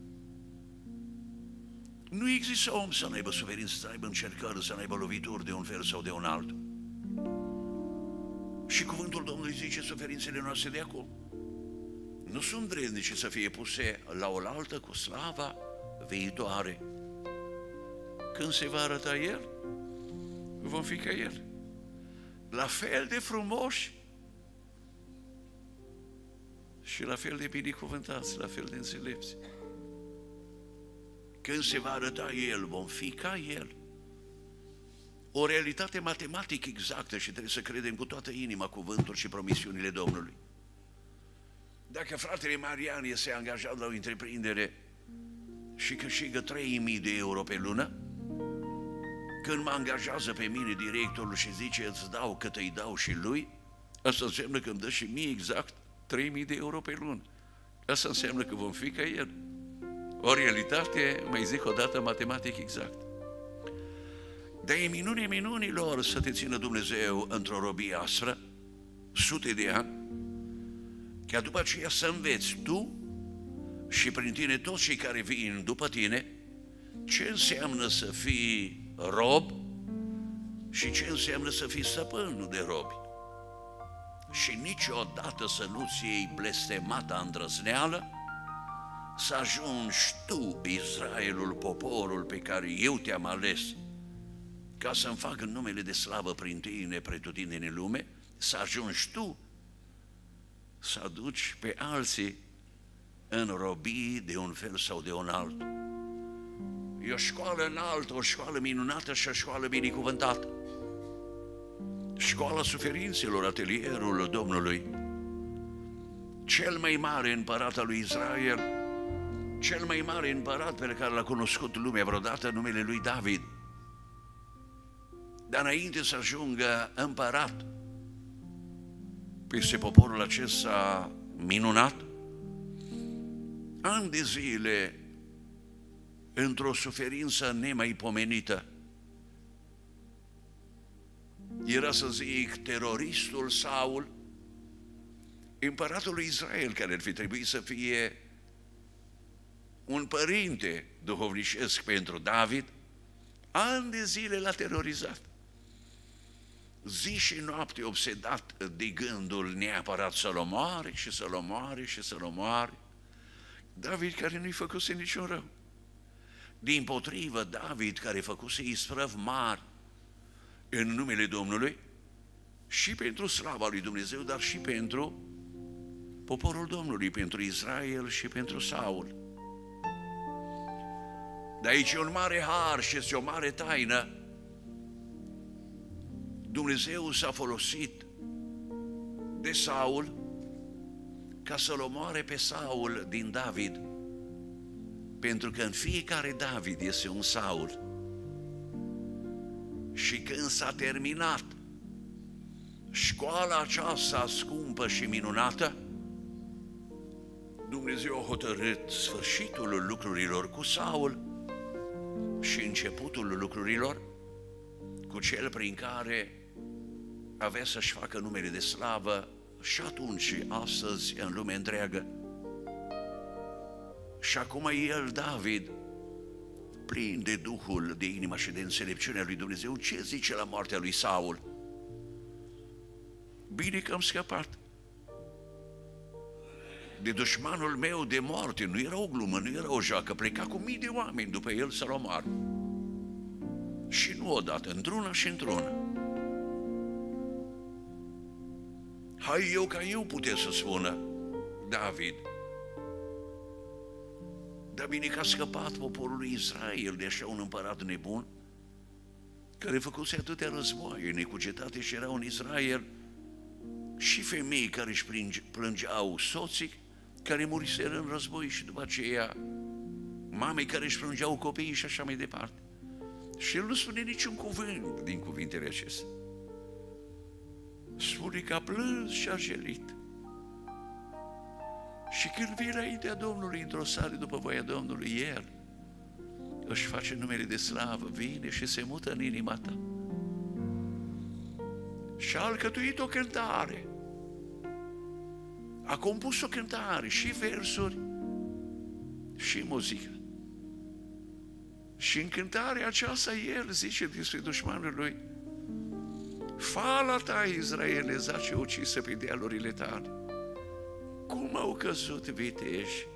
Nu există om să n-aibă suferință, să n-aibă încercări, să n-aibă lovituri de un fel sau de un altul. Și cuvântul Domnului zice, suferințele noastre de acum nu sunt vrednice să fie puse la oaltă cu slava viitoare. Când se va arăta El, vom fi ca El. La fel de frumoși și la fel de binecuvântați, la fel de înțelepți. Când se va arăta El, vom fi ca El. O realitate matematică exactă și trebuie să credem cu toată inima cuvântul și promisiunile Domnului. Dacă fratele Marian este angajat la o întreprindere și câștigă trei mii de euro pe lună, când mă angajează pe mine directorul și zice îți dau cât îi dau și lui, asta înseamnă că îmi dă și mie exact trei mii de euro pe lună. Asta înseamnă că vom fi ca El. O realitate, mai zic o dată, matematic exact. Dar e minune minunilor să te țină Dumnezeu într-o robie aspră, sute de ani, ca după aceea să înveți tu și prin tine toți cei care vin după tine ce înseamnă să fii rob și ce înseamnă să fii stăpân de robi. Și niciodată să nu-ți iei blestemata îndrăzneală să ajungi tu, Israelul, poporul pe care eu te-am ales ca să-mi fac în numele de slavă prin tine, pretutindeni în lume, să ajungi tu să aduci pe alții în robii de un fel sau de un altul. E o școală înaltă, o școală minunată și o școală binecuvântată. Școala suferințelor, atelierul Domnului. Cel mai mare împărat al lui Israel, cel mai mare împărat pe care l-a cunoscut lumea vreodată, numele lui David. Dar înainte să ajungă împărat peste poporul acesta minunat, ani de zile, într-o suferință nemaipomenită, era, să zic, teroristul Saul, împăratul lui Israel, care ar fi trebuit să fie un părinte duhovnicesc pentru David, ani de zile l-a terorizat. Zi și noapte obsedat de gândul neapărat să-l omoare și să-l omoare și să-l omoare. David care nu-i făcuse niciun rău. Dimpotrivă, David care făcuse isprăvi mari în numele Domnului și pentru slava lui Dumnezeu, dar și pentru poporul Domnului, pentru Israel și pentru Saul. Dar aici e un mare har și este o mare taină. Dumnezeu s-a folosit de Saul ca să-l omoare pe Saul din David, pentru că în fiecare David este un Saul. Și când s-a terminat școala aceasta scumpă și minunată, Dumnezeu a hotărât sfârșitul lucrurilor cu Saul și începutul lucrurilor cu cel prin care avea să-și facă numele de slavă și atunci și astăzi în lumea întreagă. Și acum el, David, plin de Duhul, de inima și de înțelepciunea lui Dumnezeu, ce zice la moartea lui Saul? Bine că am scăpat de dușmanul meu de moarte. Nu era o glumă, nu era o joacă, pleca cu mii de oameni după el să-l omoară. Și nu odată, într-una și într-una. Hai eu ca eu putea să spună David. Dar bine că a scăpat poporul lui Israel de așa un împărat nebun care făcuse atâtea războaie necugetate și erau în Israel și femei care își plângeau soții care muriseră în război și după aceea mame care își plângeau copiii și așa mai departe. Și el nu spune niciun cuvânt din cuvintele acestea. Spune că a plâns și a jelit. Și când vine înaintea Domnului într-o sală după voia Domnului, El își face numele de slavă, vine și se mută în inima ta. și a alcătuit o cântare. A compus o cântare, și versuri, și muzică. Și în cântarea aceasta el zice despre dușmanul lui: fala ta, Israele, zace ucisă pe dealurile tale. Cum au căzut viteji?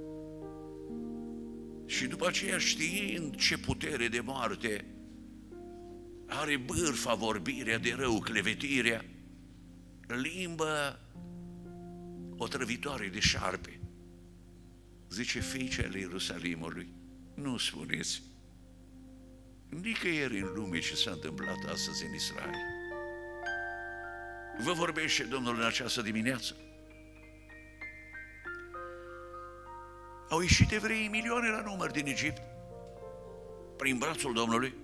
Și după aceea, știind ce putere de moarte are bârfa, vorbirea de rău, clevetirea, limbă otrăvitoare de șarpe, zice: fiice ale Ierusalimului, nu spuneți nicăieri în lume ce s-a întâmplat astăzi în Israel. Vă vorbește Domnul în această dimineață. Au ieșit evreii milioane la număr din Egipt prin brațul Domnului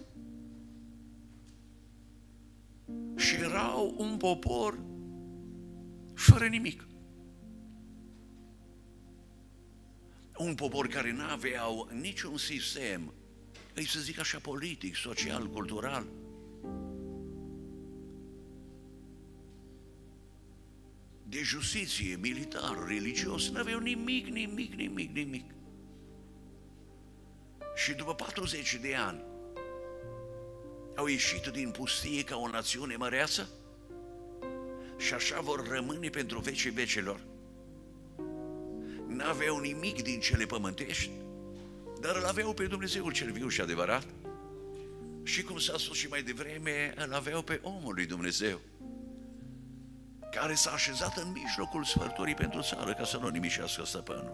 și erau un popor fără nimic. Un popor care n-aveau niciun sistem, îi să zic așa, politic, social, cultural. De justiție, militar, religios, n-aveau nimic, nimic, nimic, nimic. Și după patruzeci de ani au ieșit din pustie ca o națiune măreață și așa vor rămâne pentru vecii vecelor. N-aveau nimic din cele pământești, dar îl aveau pe Dumnezeul cel viu și adevărat și, cum s-a spus și mai devreme, îl aveau pe omul lui Dumnezeu, care s-a așezat în mijlocul sfărturii pentru țară ca să nu nimicească stăpânul.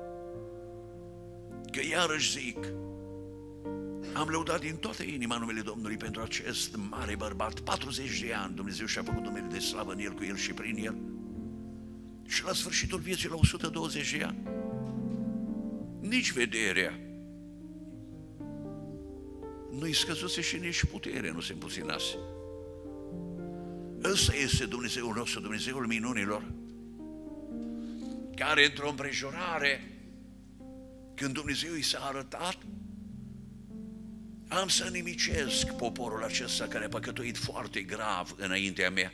Că iarăși zic, am lăudat din toată inima numele Domnului pentru acest mare bărbat. patruzeci de ani Dumnezeu și-a făcut numele de slavă în el, cu el și prin el. Și la sfârșitul vieții, la o sută douăzeci de ani, nici vederea nu-i scăzuse și nici puterea nu se împuținase. Ăsta este Dumnezeul nostru, Dumnezeul minunilor, care într-o împrejurare, când Dumnezeu i s-a arătat, am să nimicesc poporul acesta care a păcătuit foarte grav înaintea mea.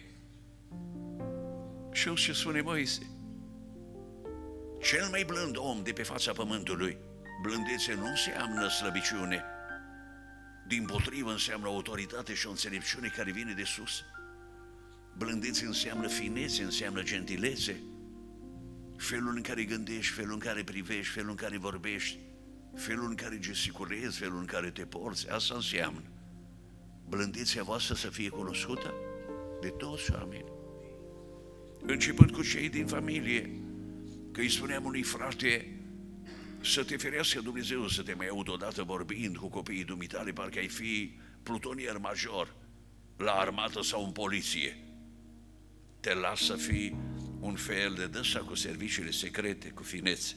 Și ce spune Moise? Cel mai blând om de pe fața pământului. Blândețe nu înseamnă slăbiciune, dimpotrivă înseamnă autoritate și o înțelepciune care vine de sus. Blândețe înseamnă finețe, înseamnă gentilețe, felul în care gândești, felul în care privești, felul în care vorbești, felul în care gesticulezi, felul în care te porți. Asta înseamnă blândețea voastră să fie cunoscută de toți oamenii, începând cu cei din familie. Că îi spuneam unui frate: să te ferească Dumnezeu să te mai aud odată vorbind cu copiii dumitale parcă ai fi plutonier major la armată sau în poliție. Te las să fii un fel de dăsa cu serviciile secrete, cu finețe.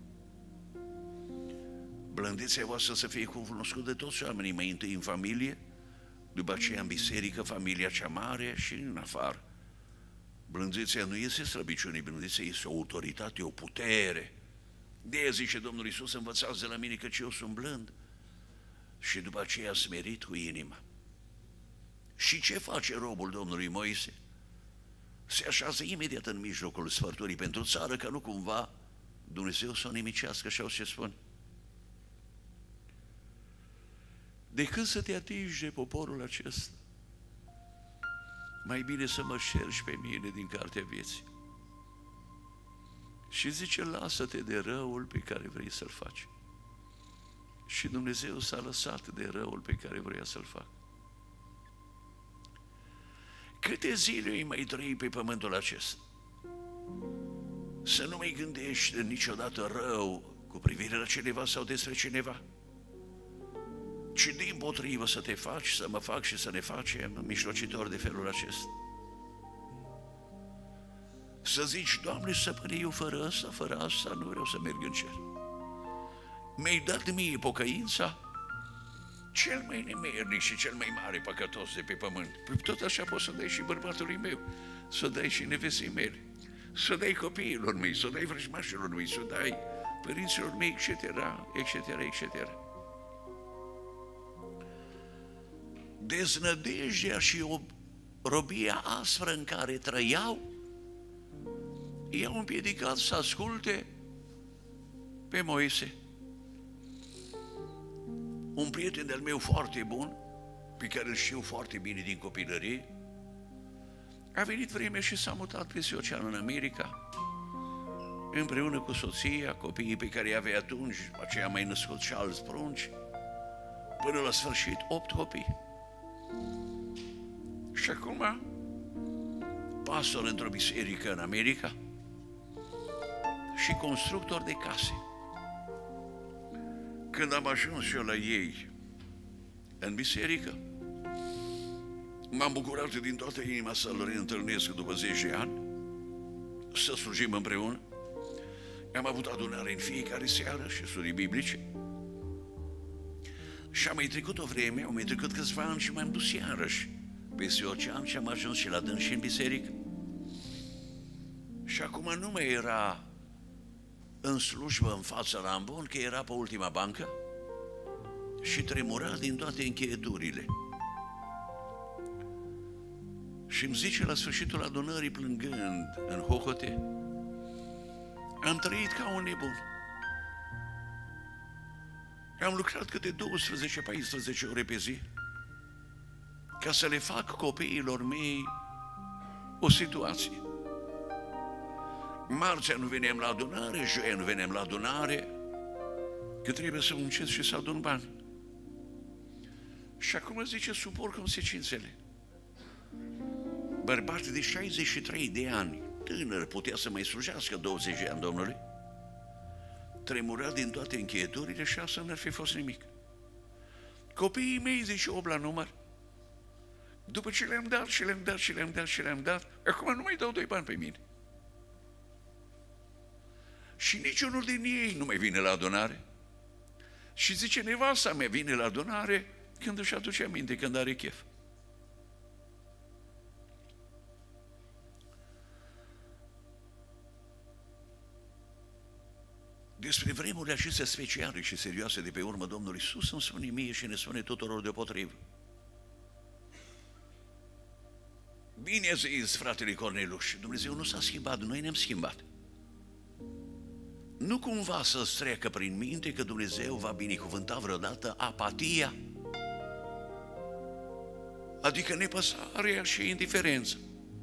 Blândețea voastră să fie cunoscută de toți oamenii, mai întâi în familie, după aceea în biserică, familia cea mare, și în afară. Blândețea nu este slăbiciune, blândețea este o autoritate, o putere. De-aia zice Domnul Iisus: învățați de la mine că eu sunt blând și după aceea smerit cu inima. Și ce face robul Domnului Moise? Se așează imediat în mijlocul sfărturii pentru țară, că nu cumva Dumnezeu să o nimicească. Și au ce spun: decât să te atingi de poporul acesta, mai bine să mă șergi pe mine din cartea vieții. Și zice: lasă-te de răul pe care vrei să-l faci. Și Dumnezeu s-a lăsat de răul pe care vrea să-l facă. Câte zile îi mai trăi pe pământul acesta? Să nu mai gândești niciodată rău cu privire la cineva sau despre cineva, ci dimpotrivă să te faci, să mă fac și să ne facem mijlocitori de felul acesta. Să zici: Doamne, stăpâne, eu fără asta, fără asta nu vreau să merg în cer. Mi-ai dat mie pocăința, cel mai nemernic și cel mai mare păcătos de pe pământ. Păi tot așa poți să dai și bărbatului meu, să dai și nevestei mele, să dai copiilor mei, să dai vrăjmașilor mei, să dai părinților mei, et cetera, et cetera, et cetera. Deznădejdea și robia aspră în care trăiau, i-au împiedicat să asculte pe Moise. Un prieten de-al meu foarte bun, pe care îl știu foarte bine din copilărie, a venit vremea și s-a mutat peste ocean în America, împreună cu soția, copiii pe care i avea atunci, aceea mai născut și alți prunci, până la sfârșit, opt copii. Și acum, pastor într-o biserică în America și constructor de case. Când am ajuns eu la ei în biserică, m-am bucurat din toată inima să-l reîntâlnesc după zece ani, să slujim împreună. Am avut adunare în fiecare seară și studii biblice. Și am mai trecut o vreme, au mai trecut câțiva ani și m-am dus iarăși peste ocean și am ajuns și la dâns și în biserică. Și acum nu mai era în slujbă în fața la ambon, că era pe ultima bancă și tremura din toate încheieturile. Și îmi zice la sfârșitul adunării, plângând în hohote, am trăit ca un nebun. Am lucrat câte douăsprezece paisprezece ore pe zi ca să le fac copiilor mei o situație. Marțea nu veneam la adunare, joia nu veneam la adunare, că trebuie să muncesc și să adun bani. Și acum zice, suport consecințele. Bărbat de șaizeci și trei de ani, tânăr, putea să mai slujească douăzeci de ani, domnule, tremura din toate încheieturile și asta n-ar fi fost nimic. Copiii mei, zice, opt la număr, după ce le-am dat și le-am dat și le-am dat și le-am dat, acum nu mai dau doi bani pe mine. Și niciunul din ei nu mai vine la adunare. Și zice, nevasta mea vine la adunare când își aduce aminte, când are chef. Despre vremurile acestea speciale și serioase de pe urmă Domnul Iisus îmi spune mie și ne spune tuturor deopotrivă. Bine a zis fratele Corneliuș, Dumnezeu nu s-a schimbat, noi ne-am schimbat. Nu cumva să-ți treacă prin minte că Dumnezeu va binecuvânta vreodată apatia, adică nepăsarea și indiferența.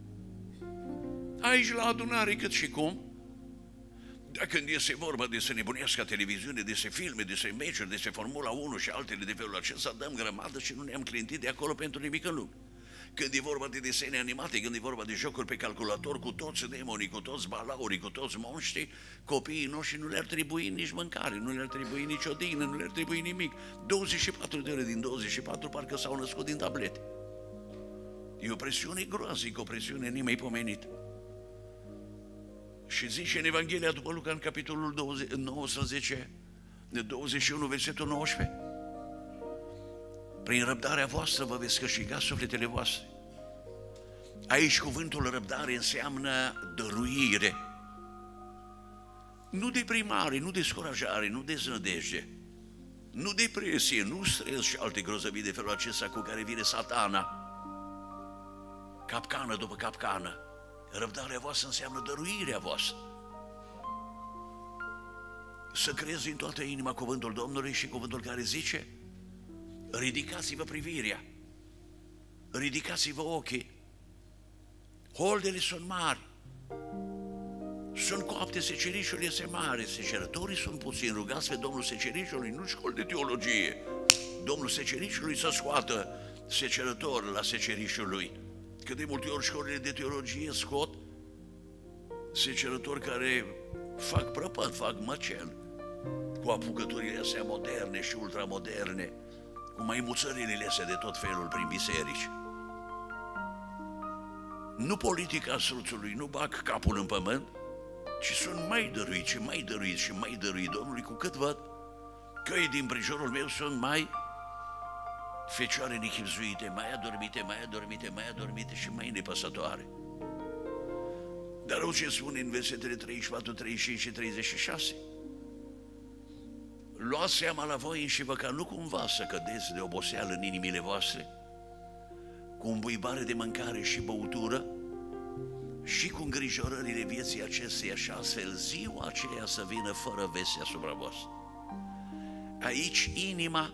Aici la adunare cât și cum, dar când este vorba de să nebunească televiziune, despre filme, despre meciuri, despre Formula unu și altele de felul acesta, dăm grămadă și nu ne-am clintit de acolo pentru nimic în lume. Când e vorba de desene animate, când e vorba de jocuri pe calculator cu toți demonii, cu toți balaurii, cu toți monștri, copiii noștri nu le-ar trebui nici mâncare, nu le-ar trebui nici odihnă, nu le-ar trebui nimic. douăzeci și patru de ore din douăzeci și patru parcă s-au născut din tablete. E o presiune groaznică, o presiune nemaipomenit. Și zice în Evanghelia după Luca, în capitolul nouăsprezece, douăzeci și unu, versetul nouăsprezece, prin răbdarea voastră vă veți câștiga sufletele voastre. Aici cuvântul răbdare înseamnă dăruire. Nu deprimare, nu descurajare, nu deznădejde, nu depresie, nu stres și alte grozăvii de felul acesta cu care vine Satana. Capcană după capcană. Răbdarea voastră înseamnă dăruirea voastră. Să crezi din toată inima cuvântul Domnului și cuvântul care zice, ridicați-vă privirea, ridicați-vă ochii, holdele sunt mari, sunt coapte, secerișul este mare, secerătorii sunt puțini, rugați pe Domnul secerișului, nu școli de teologie, Domnul secerișului să scoată secerător la secerișul lui. Că de multe ori școlile de teologie scot secerători care fac prăpăd, fac măcel, cu apucăturile astea moderne și ultramoderne, cu maimuțările astea de tot felul prin biserici. Nu politica struțului, nu bag capul în pământ, ci sunt mai dăruiți și mai dăruiți și mai dăruiți Domnului, cu cât văd că ei din prijorul meu sunt mai fecioare nechipzuite, mai adormite, mai adormite, mai adormite și mai nepăsătoare. Dar o ce spune în versetele treizeci și patru, treizeci și cinci și treizeci și șase? Luați seama la voi și vă ca nu cumva să cădeți de oboseală în inimile voastre, cu îmbuibare de mâncare și băutură și cu îngrijorările vieții acesteia și astfel ziua aceea să vină fără veste asupra voastră. Aici inima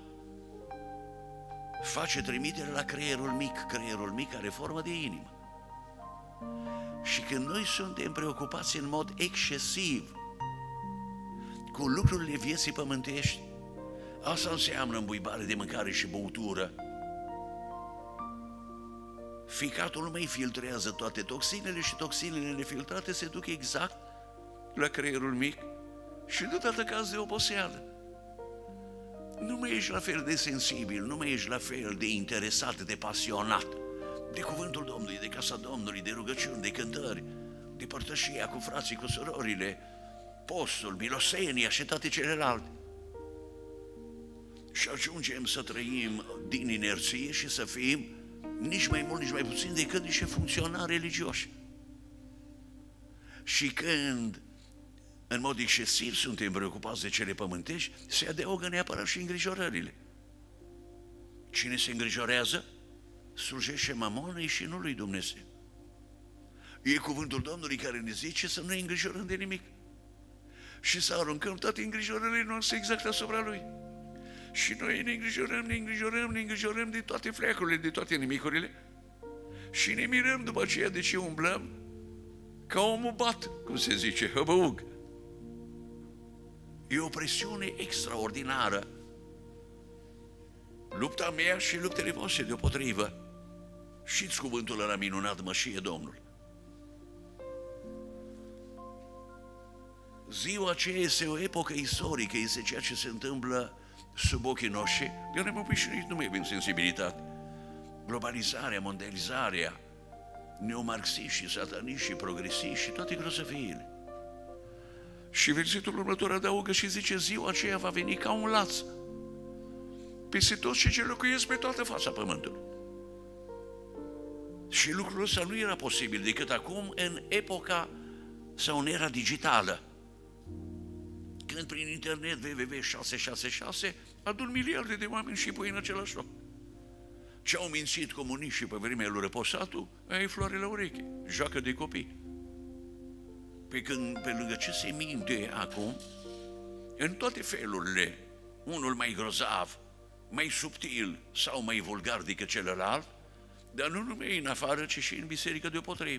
face trimitere la creierul mic, creierul mic are formă de inimă. Și când noi suntem preocupați în mod excesiv cu lucrurile vieții pământești, asta înseamnă îmbuibare de mâncare și băutură. Ficatul nu mai filtrează toate toxinele și toxinele nefiltrate se duc exact la creierul mic și de dată caz de oboseală. Nu mai ești la fel de sensibil, nu mai ești la fel de interesat, de pasionat de cuvântul Domnului, de casa Domnului, de rugăciuni, de cântări, de părtășia cu frații, cu surorile, postul, milosenia și toate celelalte. Și ajungem să trăim din inerție și să fim nici mai mult, nici mai puțin decât niște funcționari religioși. Și când în mod excesiv suntem preocupați de cele pământești, se adaugă neapărat și îngrijorările. Cine se îngrijorează, slujește mamonei și nu lui Dumnezeu. E cuvântul Domnului care ne zice să nu ne îngrijorăm de nimic și să aruncăm toate îngrijorările noastre exact asupra Lui. Și noi ne îngrijorăm, ne îngrijorăm, ne îngrijorăm de toate fleacurile, de toate nimicurile și ne mirăm după aceea de ce umblăm ca omul bat, cum se zice, hăbăug. E o presiune extraordinară. Lupta mea și luptele voastre deopotrivă. Știți cuvântul ăla minunat, mășie Domnul. Ziua aceea este o epocă istorică, este ceea ce se întâmplă sub ochii noștri. Eu ne-am obișnuit, nu mai avem sensibilitate. Globalizarea, mondializarea, neomarxiști, sataniști, progresiști și toate grozăviile. Și versetul următor adaugă și zice, ziua aceea va veni ca un laț peste toți cei ce locuiesc pe toată fața pământului. Și lucrul ăsta nu era posibil decât acum în epoca sau în era digitală. Când prin internet w w w punct șase șase șase adun miliarde de oameni și pui în același loc. Ce au mințit comuniștii pe vremea lui Răposatu, aia e floare la ureche, joacă de copii. Pe când, pe lângă ce se minte acum, în toate felurile, unul mai grozav, mai subtil sau mai vulgar decât celălalt, dar nu numai în afară, ci și în biserică deopotrivă.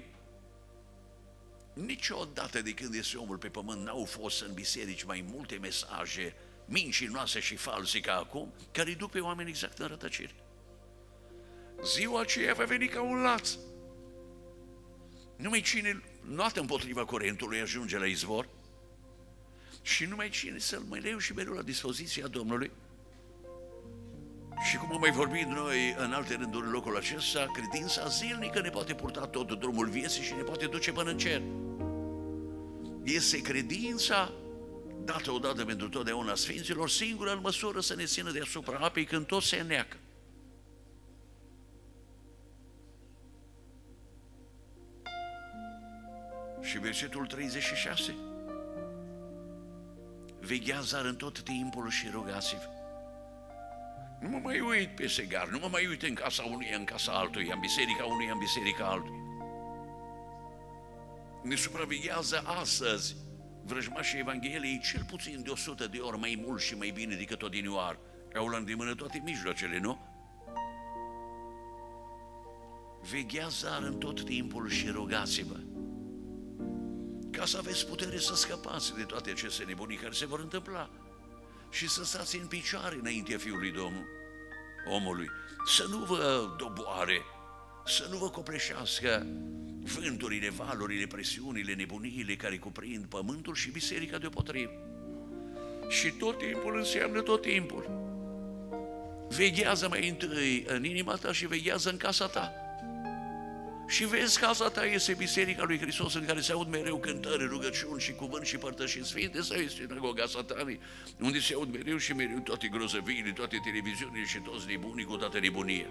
Niciodată de când este omul pe pământ n-au fost în biserici mai multe mesaje mincinoase și false ca acum, care îi duc pe oameni exact în rătăcire. Ziua aceea va veni ca un laț. Numai cine noată împotriva curentului ajunge la izvor și numai cine să-l mereu și mereu la dispoziția Domnului. Și cum am mai vorbit noi în alte rânduri în locul acesta, credința zilnică ne poate purta tot drumul vieții și ne poate duce până în cer. Este credința dată odată pentru totdeauna Sfinților, singura în măsură să ne țină deasupra apei când tot se înneacă. Și versetul treizeci și șase. Vegheați în tot timpul și rugați-vă. Nu mă mai uit pe segar, nu mă mai uit în casa unuia, în casa altuia, în biserica unuia, în biserica altuia. Ne supraveghează astăzi vrăjmașii Evangheliei cel puțin de o sută de ori mai mult și mai bine decât odinioară. Au la îndemână toate mijloacele, nu? Vegheați în tot timpul și rugați-vă, ca să aveți putere să scăpați de toate aceste nebunii care se vor întâmpla și să stați în picioare înaintea Fiului Domnului, omului, să nu vă doboare, să nu vă copleșească vânturile, valurile, presiunile, nebuniile care cuprind pământul și biserica deopotrivă. Și tot timpul înseamnă tot timpul. Veghează mai întâi în inima ta și veghează în casa ta. Și vezi, casa ta este biserica lui Hristos în care se aud mereu cântări, rugăciuni și cuvânt și părtășii sfinte, sau este sinagoga Satanei, unde se aud mereu și mereu toate grozăviile, toate televiziunile și toți nebunii cu toată nebunia.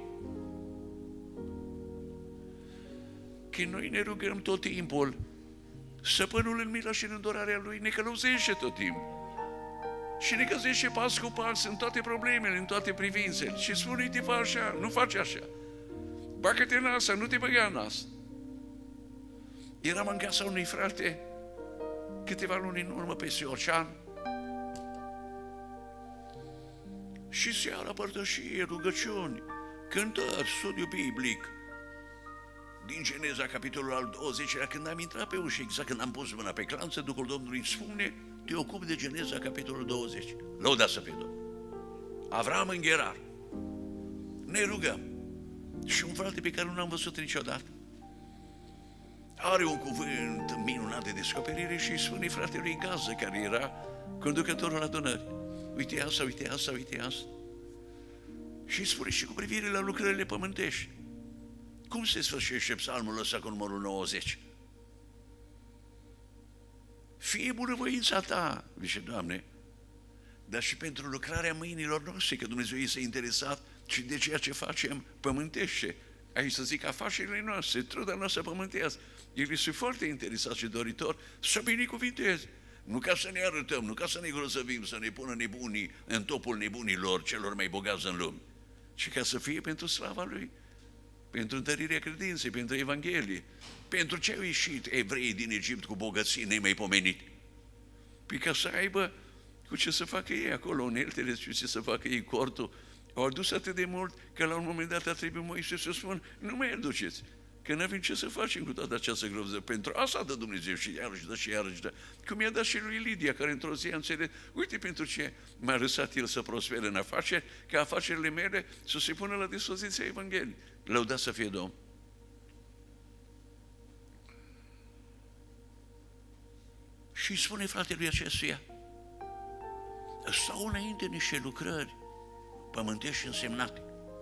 Când noi ne rugăm tot timpul, Stăpânul în mila și în îndurarea Lui ne călăuzește tot timpul. Și ne găsește pas cu pas în toate problemele, în toate privințele. Și spune, te faci așa, nu faci așa. Bagă-te în asta, nu te băga în asta. Eram în casa unui frate câteva luni în urmă peste ocean și seara părtășie, rugăciuni, cântări, studiu biblic din Geneza, capitolul al douăzecilea, când am intrat pe ușă, exact când am pus mâna pe clanță, Duhul Domnului îmi spune: te ocupi de Geneza, capitolul douăzeci. Lăudați să fie Domnul. Avram în Gerar. Ne rugăm. Și un frate pe care nu l-am văzut niciodată are un cuvânt minunat de descoperire și îi spune fratelui Gază, care era conducătorul adunării: uite asta, uite asta, uite asta. Și îi spune și cu privire la lucrările pământești. Cum se sfârșește psalmul ăsta cu numărul nouăzeci? Fie bunăvoința ta, zice, Doamne, dar și pentru lucrarea mâinilor noastre, că Dumnezeu este interesat și de ceea ce facem pământește. Aici să zic afacerile noastre, truda noastră pământească. El este foarte interesat și doritor să binecuvinteze. Nu ca să ne arătăm, nu ca să ne grozăvim, să ne pună nebunii în topul nebunilor celor mai bogați în lume, ci ca să fie pentru slava Lui, pentru întărirea credinței, pentru Evanghelie, pentru ce au ieșit evreii din Egipt cu bogății nemaipomenite. Păi ca să aibă cu ce să facă ei acolo, uneltele, cu ce să facă ei cortul. Au adus atât de mult că la un moment dat a trebuit Moise să spun: nu mai aduceți, că nu avem ce să facem cu toată această groză. Pentru asta dă Dumnezeu și iarăși dă și iarăși dă. Cum i-a dat și lui Lidia, care într-o zi a înțeles: uite pentru ce m-a lăsat El să prospere în afaceri, ca afacerile mele să se pună la dispoziția Evangheliei. Lăudați să fie Domnul. Și îi spune fratelui acestuia: stau înainte niște lucrări pământești însemnate.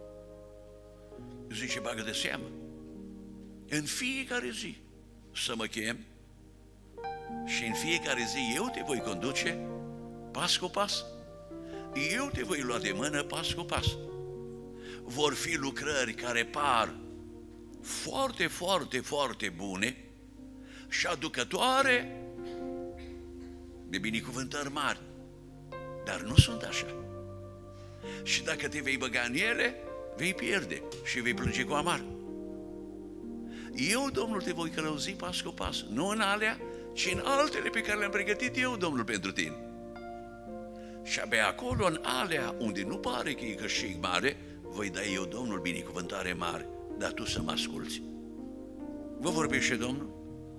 Zice, bagă de seamă, în fiecare zi să mă chem și în fiecare zi eu te voi conduce pas cu pas. Eu te voi lua de mână pas cu pas. Vor fi lucrări care par foarte, foarte, foarte bune și aducătoare de binecuvântări mari, dar nu sunt așa. Și dacă te vei băga în ele, vei pierde și vei plânge cu amar. Eu, Domnul, te voi călăuzi pas cu pas, nu în alea, ci în altele pe care le-am pregătit eu, Domnul, pentru tine. Și abia acolo, în alea unde nu pare că e câștig mare, voi da eu, Domnul, binecuvântare mare, dar tu să mă asculți. Vă vorbește Domnul?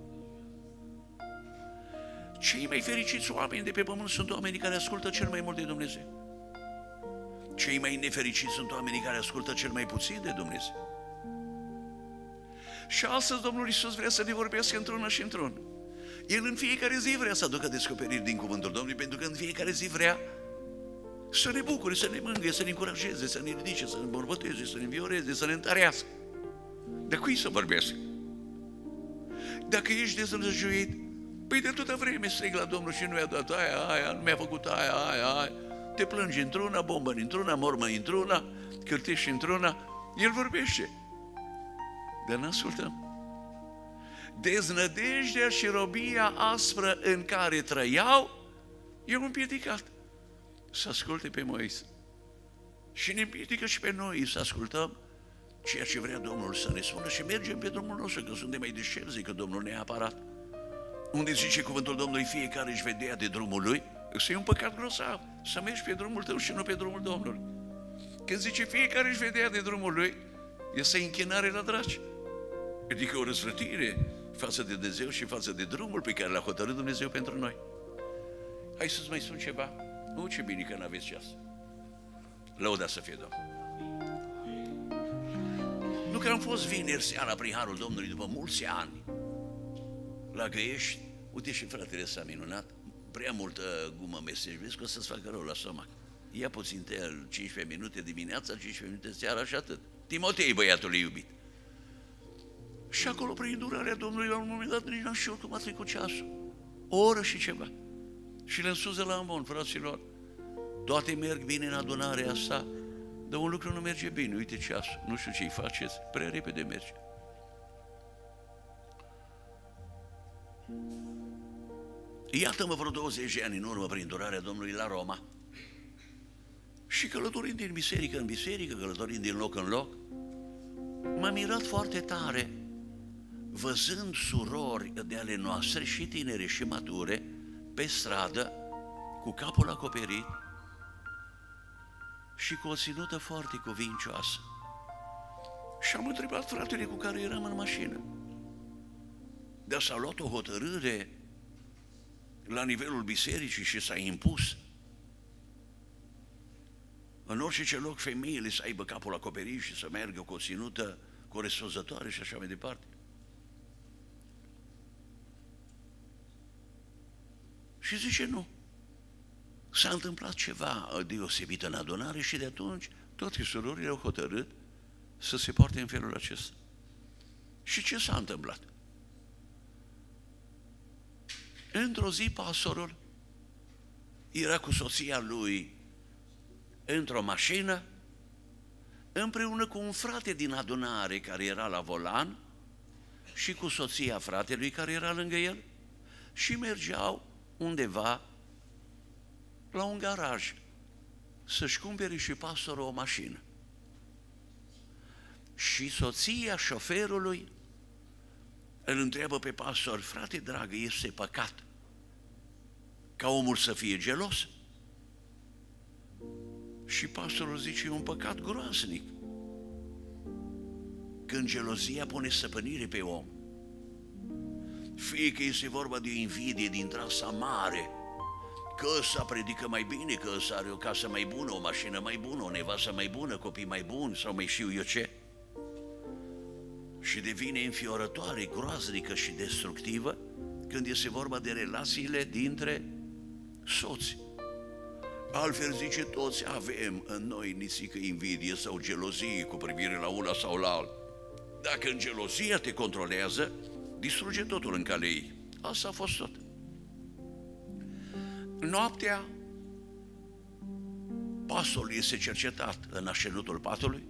Cei mai fericiți oameni de pe pământ sunt oamenii care ascultă cel mai mult de Dumnezeu. Cei mai nefericiți sunt oamenii care ascultă cel mai puțin de Dumnezeu. Și astăzi Domnul Iisus vrea să ne vorbească într-una și într-una. El în fiecare zi vrea să aducă descoperiri din cuvântul Domnului, pentru că în fiecare zi vrea să ne bucure, să ne mângâie, să ne încurajeze, să ne ridice, să ne îmbărbăteze, să ne învioreze, să ne întărească. De cui să vorbesc? Dacă ești dezlăjuit, păi de toată vreme strig la Domnul și nu i-a dat aia, aia, nu mi-a făcut aia, aia, aia. Te plângi într-una, bombă într-una, mormă într-una, cârtești într-una, El vorbește. Dar nu ascultăm. Deznădejdea și robia aspră în care trăiau i-au împiedicat să asculte pe Moise. Și ne împiedică și pe noi să ascultăm ceea ce vrea Domnul să ne spună și mergem pe drumul nostru, că suntem mai deșerți decât Domnul ne-a aparat. Unde zice cuvântul Domnului, fiecare își vedea de drumul lui, este un păcat grosav să mergi pe drumul tău și nu pe drumul Domnului. Când zice fiecare își vedea de drumul lui, este închinare la draci. Adică o răsplătire față de Dumnezeu și față de drumul pe care l-a hotărât Dumnezeu pentru noi. Hai să-ți mai spun ceva. Nu, ce bine că n-aveți ceas. Lăuda să fie Domnul. Nu că am fost vineri seara prin harul Domnului după mulți ani la Găiești. Uite și fratele s-a minunat. Prea multă gumă mesaj. Vezi că o să-ți facă rău la stomac. Ia puțin te cincisprezece minute dimineața, cincisprezece minute seara și atât. Timotei, băiatul iubit. Și acolo, prin durarea Domnului, la un moment dat, nici n-am știut cum a trecut ceasul. O oră și ceva. Și le-am spus de la ambon, fraților, toate merg bine în adunarea asta, dar un lucru nu merge bine, uite ceasul, nu știu ce-i faceți, prea repede merge. Iată-mă vreo douăzeci de ani în urmă, prin durarea Domnului, la Roma. Și călătorind din biserică în biserică, călătorind din loc în loc, M-a mirat foarte tare văzând surori de ale noastre și tinere și mature pe stradă cu capul acoperit și cu o ținută foarte cuvincioasă. Și am întrebat fratele cu care eram în mașină. Dar s-a luat o hotărâre la nivelul bisericii și s-a impus în orice ce loc femeile să aibă capul acoperit și să meargă cu o ținută corespunzătoare și așa mai departe. Și zice nu. S-a întâmplat ceva deosebit în adunare și de atunci toate surorile au hotărât să se poarte în felul acesta. Și ce s-a întâmplat? Într-o zi pastorul era cu soția lui într-o mașină, împreună cu un frate din adunare care era la volan și cu soția fratelui care era lângă el și mergeau undeva la un garaj să-și cumpere și pastorul o mașină. Și soția șoferului îl întreabă pe pastor: frate dragă, este păcat ca omul să fie gelos? Și pastorul zice: e un păcat groaznic când gelozia pune stăpânire pe om. Fie că este vorba de o invidie din trasa mare, că ăsta predică mai bine, că ăsta are o casă mai bună, o mașină mai bună, o nevastă mai bună, copii mai buni sau mai știu eu ce. Și devine înfiorătoare, groaznică și destructivă când este vorba de relațiile dintre soți. Altfel zice, toți avem în noi nițică invidie sau gelozie cu privire la una sau la alta. Dacă în gelozia te controlează, distruge totul în calea ei. Asta a fost tot. Noaptea, pastorul este cercetat în așenutul patului,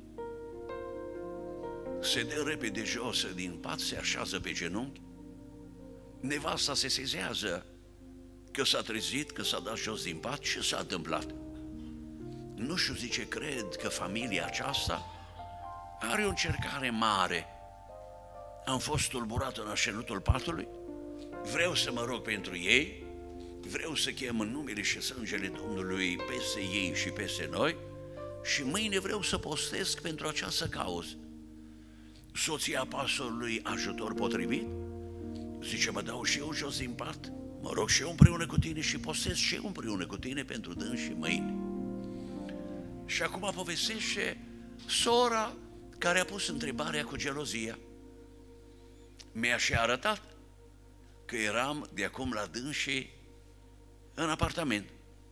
se dă repede jos din pat, se așează pe genunchi, nevasta se sezează că s-a trezit, că s-a dat jos din pat. Ce s-a întâmplat? Nu știu, zice, cred că familia aceasta are o încercare mare. Am fost tulburat în așenutul patului, vreau să mă rog pentru ei, vreau să chem în numele și sângele Domnului peste ei și peste noi și mâine vreau să postesc pentru această cauză. Soția pastorului, ajutor potrivit, zice, mă dau și eu jos din pat, mă rog și eu împreună cu tine și postez și eu împreună cu tine pentru dâns și mâine. Și acum povestește sora care a pus întrebarea cu gelozia. Mi-a și arătat că eram de acum la dâns și în apartament.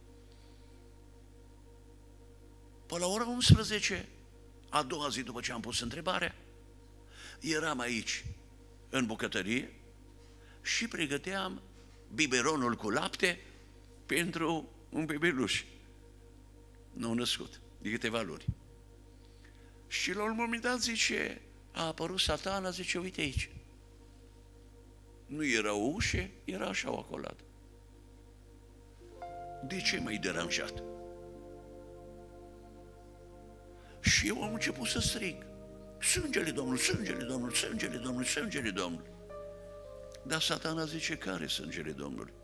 Până la ora unsprezece, a doua zi după ce am pus întrebarea, eram aici, în bucătărie, și pregăteam biberonul cu lapte pentru un bebeluș nou născut, de câteva luni. Și la un moment dat, zice, a apărut Satana, zice, uite aici. Nu era o ușă, era așa o acoladă. De ce m-ai deranjat? Și eu am început să strig. Sângele Domnului, sângele Domnului, sângele Domnului, sângele Domnului. Dar Satana zice, care sângele Domnului?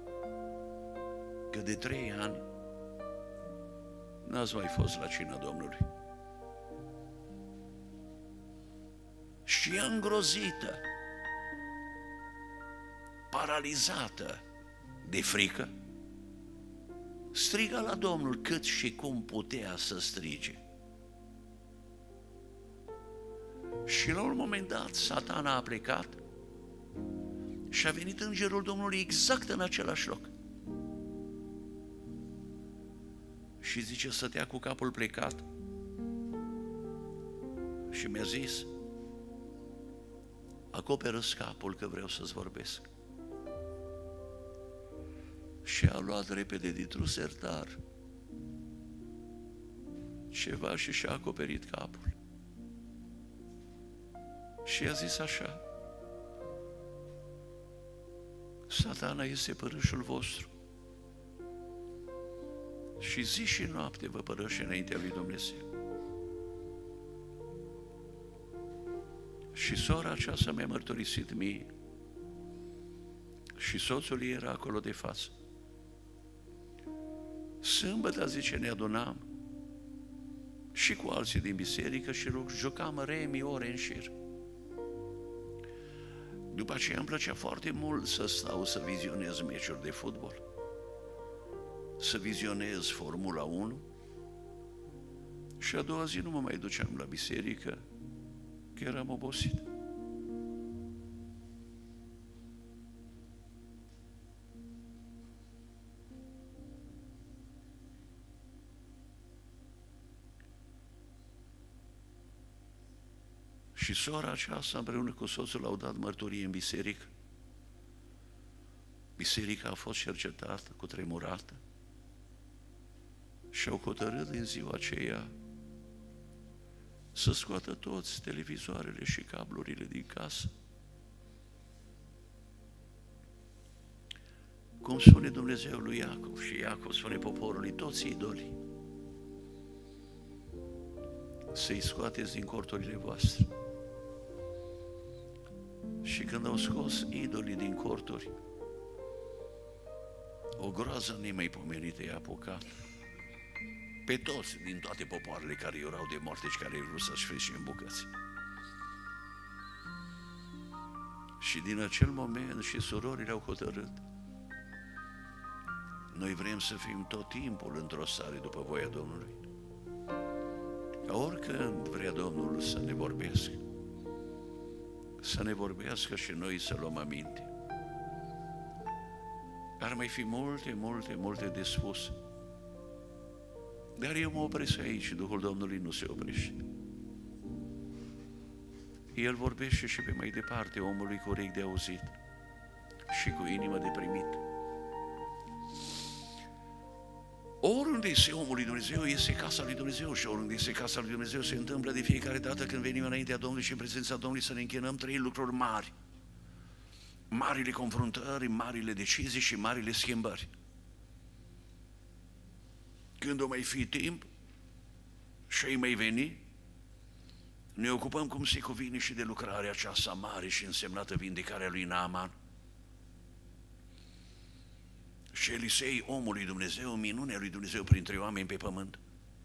Că de trei ani n-ați mai fost la cina Domnului. Și ea îngrozită, paralizată de frică, striga la Domnul cât și cum putea să strige. Și la un moment dat, Satana a plecat și a venit îngerul Domnului exact în același loc. Și zice, stătea cu capul plecat și mi-a zis, acoperă-ți capul că vreau să-ți vorbesc. Și a luat repede dintr-un sertar ceva și și-a acoperit capul. Și a zis așa, Satana este părâșul vostru și zi și noapte vă părăște înaintea lui Dumnezeu. Și sora aceasta mi-a mărturisit mie. Și soțul ei era acolo de față. Sâmbătă, zice, ne adunam și cu alții din biserică și jucam remi ore în șir. După aceea îmi plăcea foarte mult să stau să vizionez meciuri de fotbal, să vizionez Formula unu și a doua zi nu mă mai duceam la biserică, că eram obosit. Și sora aceasta împreună cu soțul au dat mărturie în biserică. Biserica a fost cercetată, cutremurată și au hotărât în ziua aceea să scoată toți televizoarele și cablurile din casă. Cum spune Dumnezeu lui Iacov și Iacov spune poporului, toți idolii, să-i scoateți din corturile voastre. Și când au scos idolii din corturi, o groază nemaipomenită i-a apucat pe toți din toate popoarele care erau de moarte și care vreau să-și fie și în bucăți. Și din acel moment și surorile au hotărât, noi vrem să fim tot timpul într-o stare după voia Domnului. Ca oricând vrea Domnul să ne vorbească, să ne vorbească și noi să luăm aminte. Ar mai fi multe, multe, multe de spus. Dar eu mă opresc aici și Duhul Domnului nu se oprește. El vorbește și pe mai departe omului cu urechi de auzit și cu inimă de primit. Oriunde este omul lui Dumnezeu, este casa lui Dumnezeu și oriunde este casa lui Dumnezeu se întâmplă de fiecare dată când venim înaintea Domnului și în prezența Domnului să ne închinăm trei lucruri mari. Marile confruntări, marile decizii și marile schimbări. Când o mai fi timp și ai mai veni, ne ocupăm cum se cuvine și de lucrarea aceasta mare și însemnată vindecarea lui Naaman. Și Elisei, omul lui Dumnezeu, minunea lui Dumnezeu printre oameni pe pământ.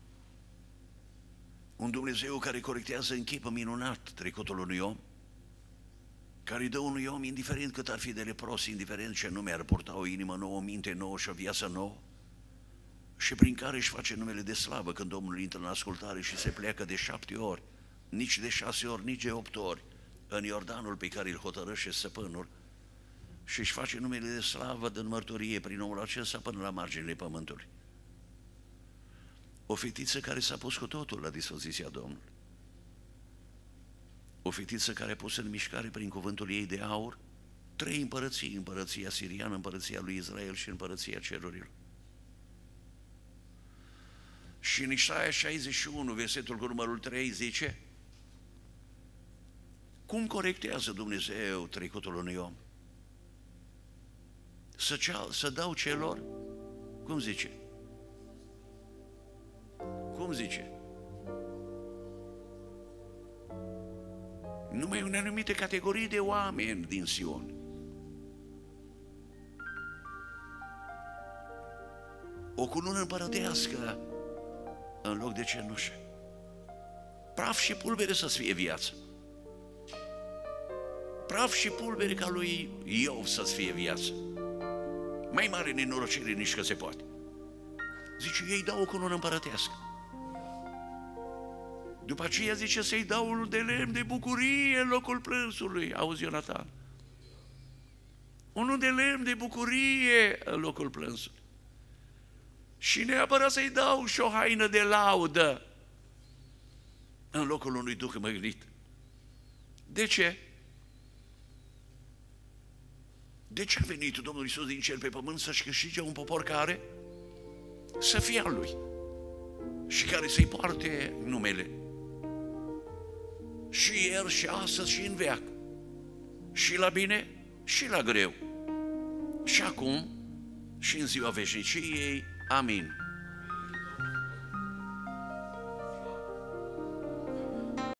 Un Dumnezeu care corectează în chip minunat trecutul unui om, care îi dă unui om, indiferent cât ar fi de lepros, indiferent ce nume ar purta, o inimă nouă, o minte nouă și o viață nouă, și prin care își face numele de slavă când Domnul intră în ascultare și se pleacă de șapte ori, nici de șase ori, nici de opt ori, în Iordanul pe care îl hotărăște stăpânul, și își face numele de slavă din mărturie prin omul acesta până la marginile pământului. O fetiță care s-a pus cu totul la dispoziția Domnului. O fetiță care a pus în mișcare prin cuvântul ei de aur trei împărății, împărăția siriană, împărăția lui Israel și împărăția cerurilor. Și în Isaia șaizeci și unu, versetul cu numărul trei, zice: cum corectează Dumnezeu trecutul unui om? Să, cea, să dau celor, cum zice? Cum zice? Numai în anumite categorii de oameni din Sion. O cunună împărătească în loc de cenușă. Praf și pulbere să-ți fie viață. Praf și pulbere ca lui Iov să-ți fie viață. Mai mare nenorocire nici că se poate. Zice, ei dau o cunună împărătească. După aceea zice să-i dau unul de lemn de bucurie în locul plânsului. Auzi, Ionatan? Unul de lemn de bucurie în locul plânsului. Și neapărat să-i dau și o haină de laudă în locul unui duh măglit. De ce? De ce a venit Domnul Iisus din cer pe pământ să-și câștige un popor care să fie al Lui și care să-i poarte numele? Și ieri și astăzi și în veac, și la bine și la greu, și acum și în ziua veșniciei. Amin.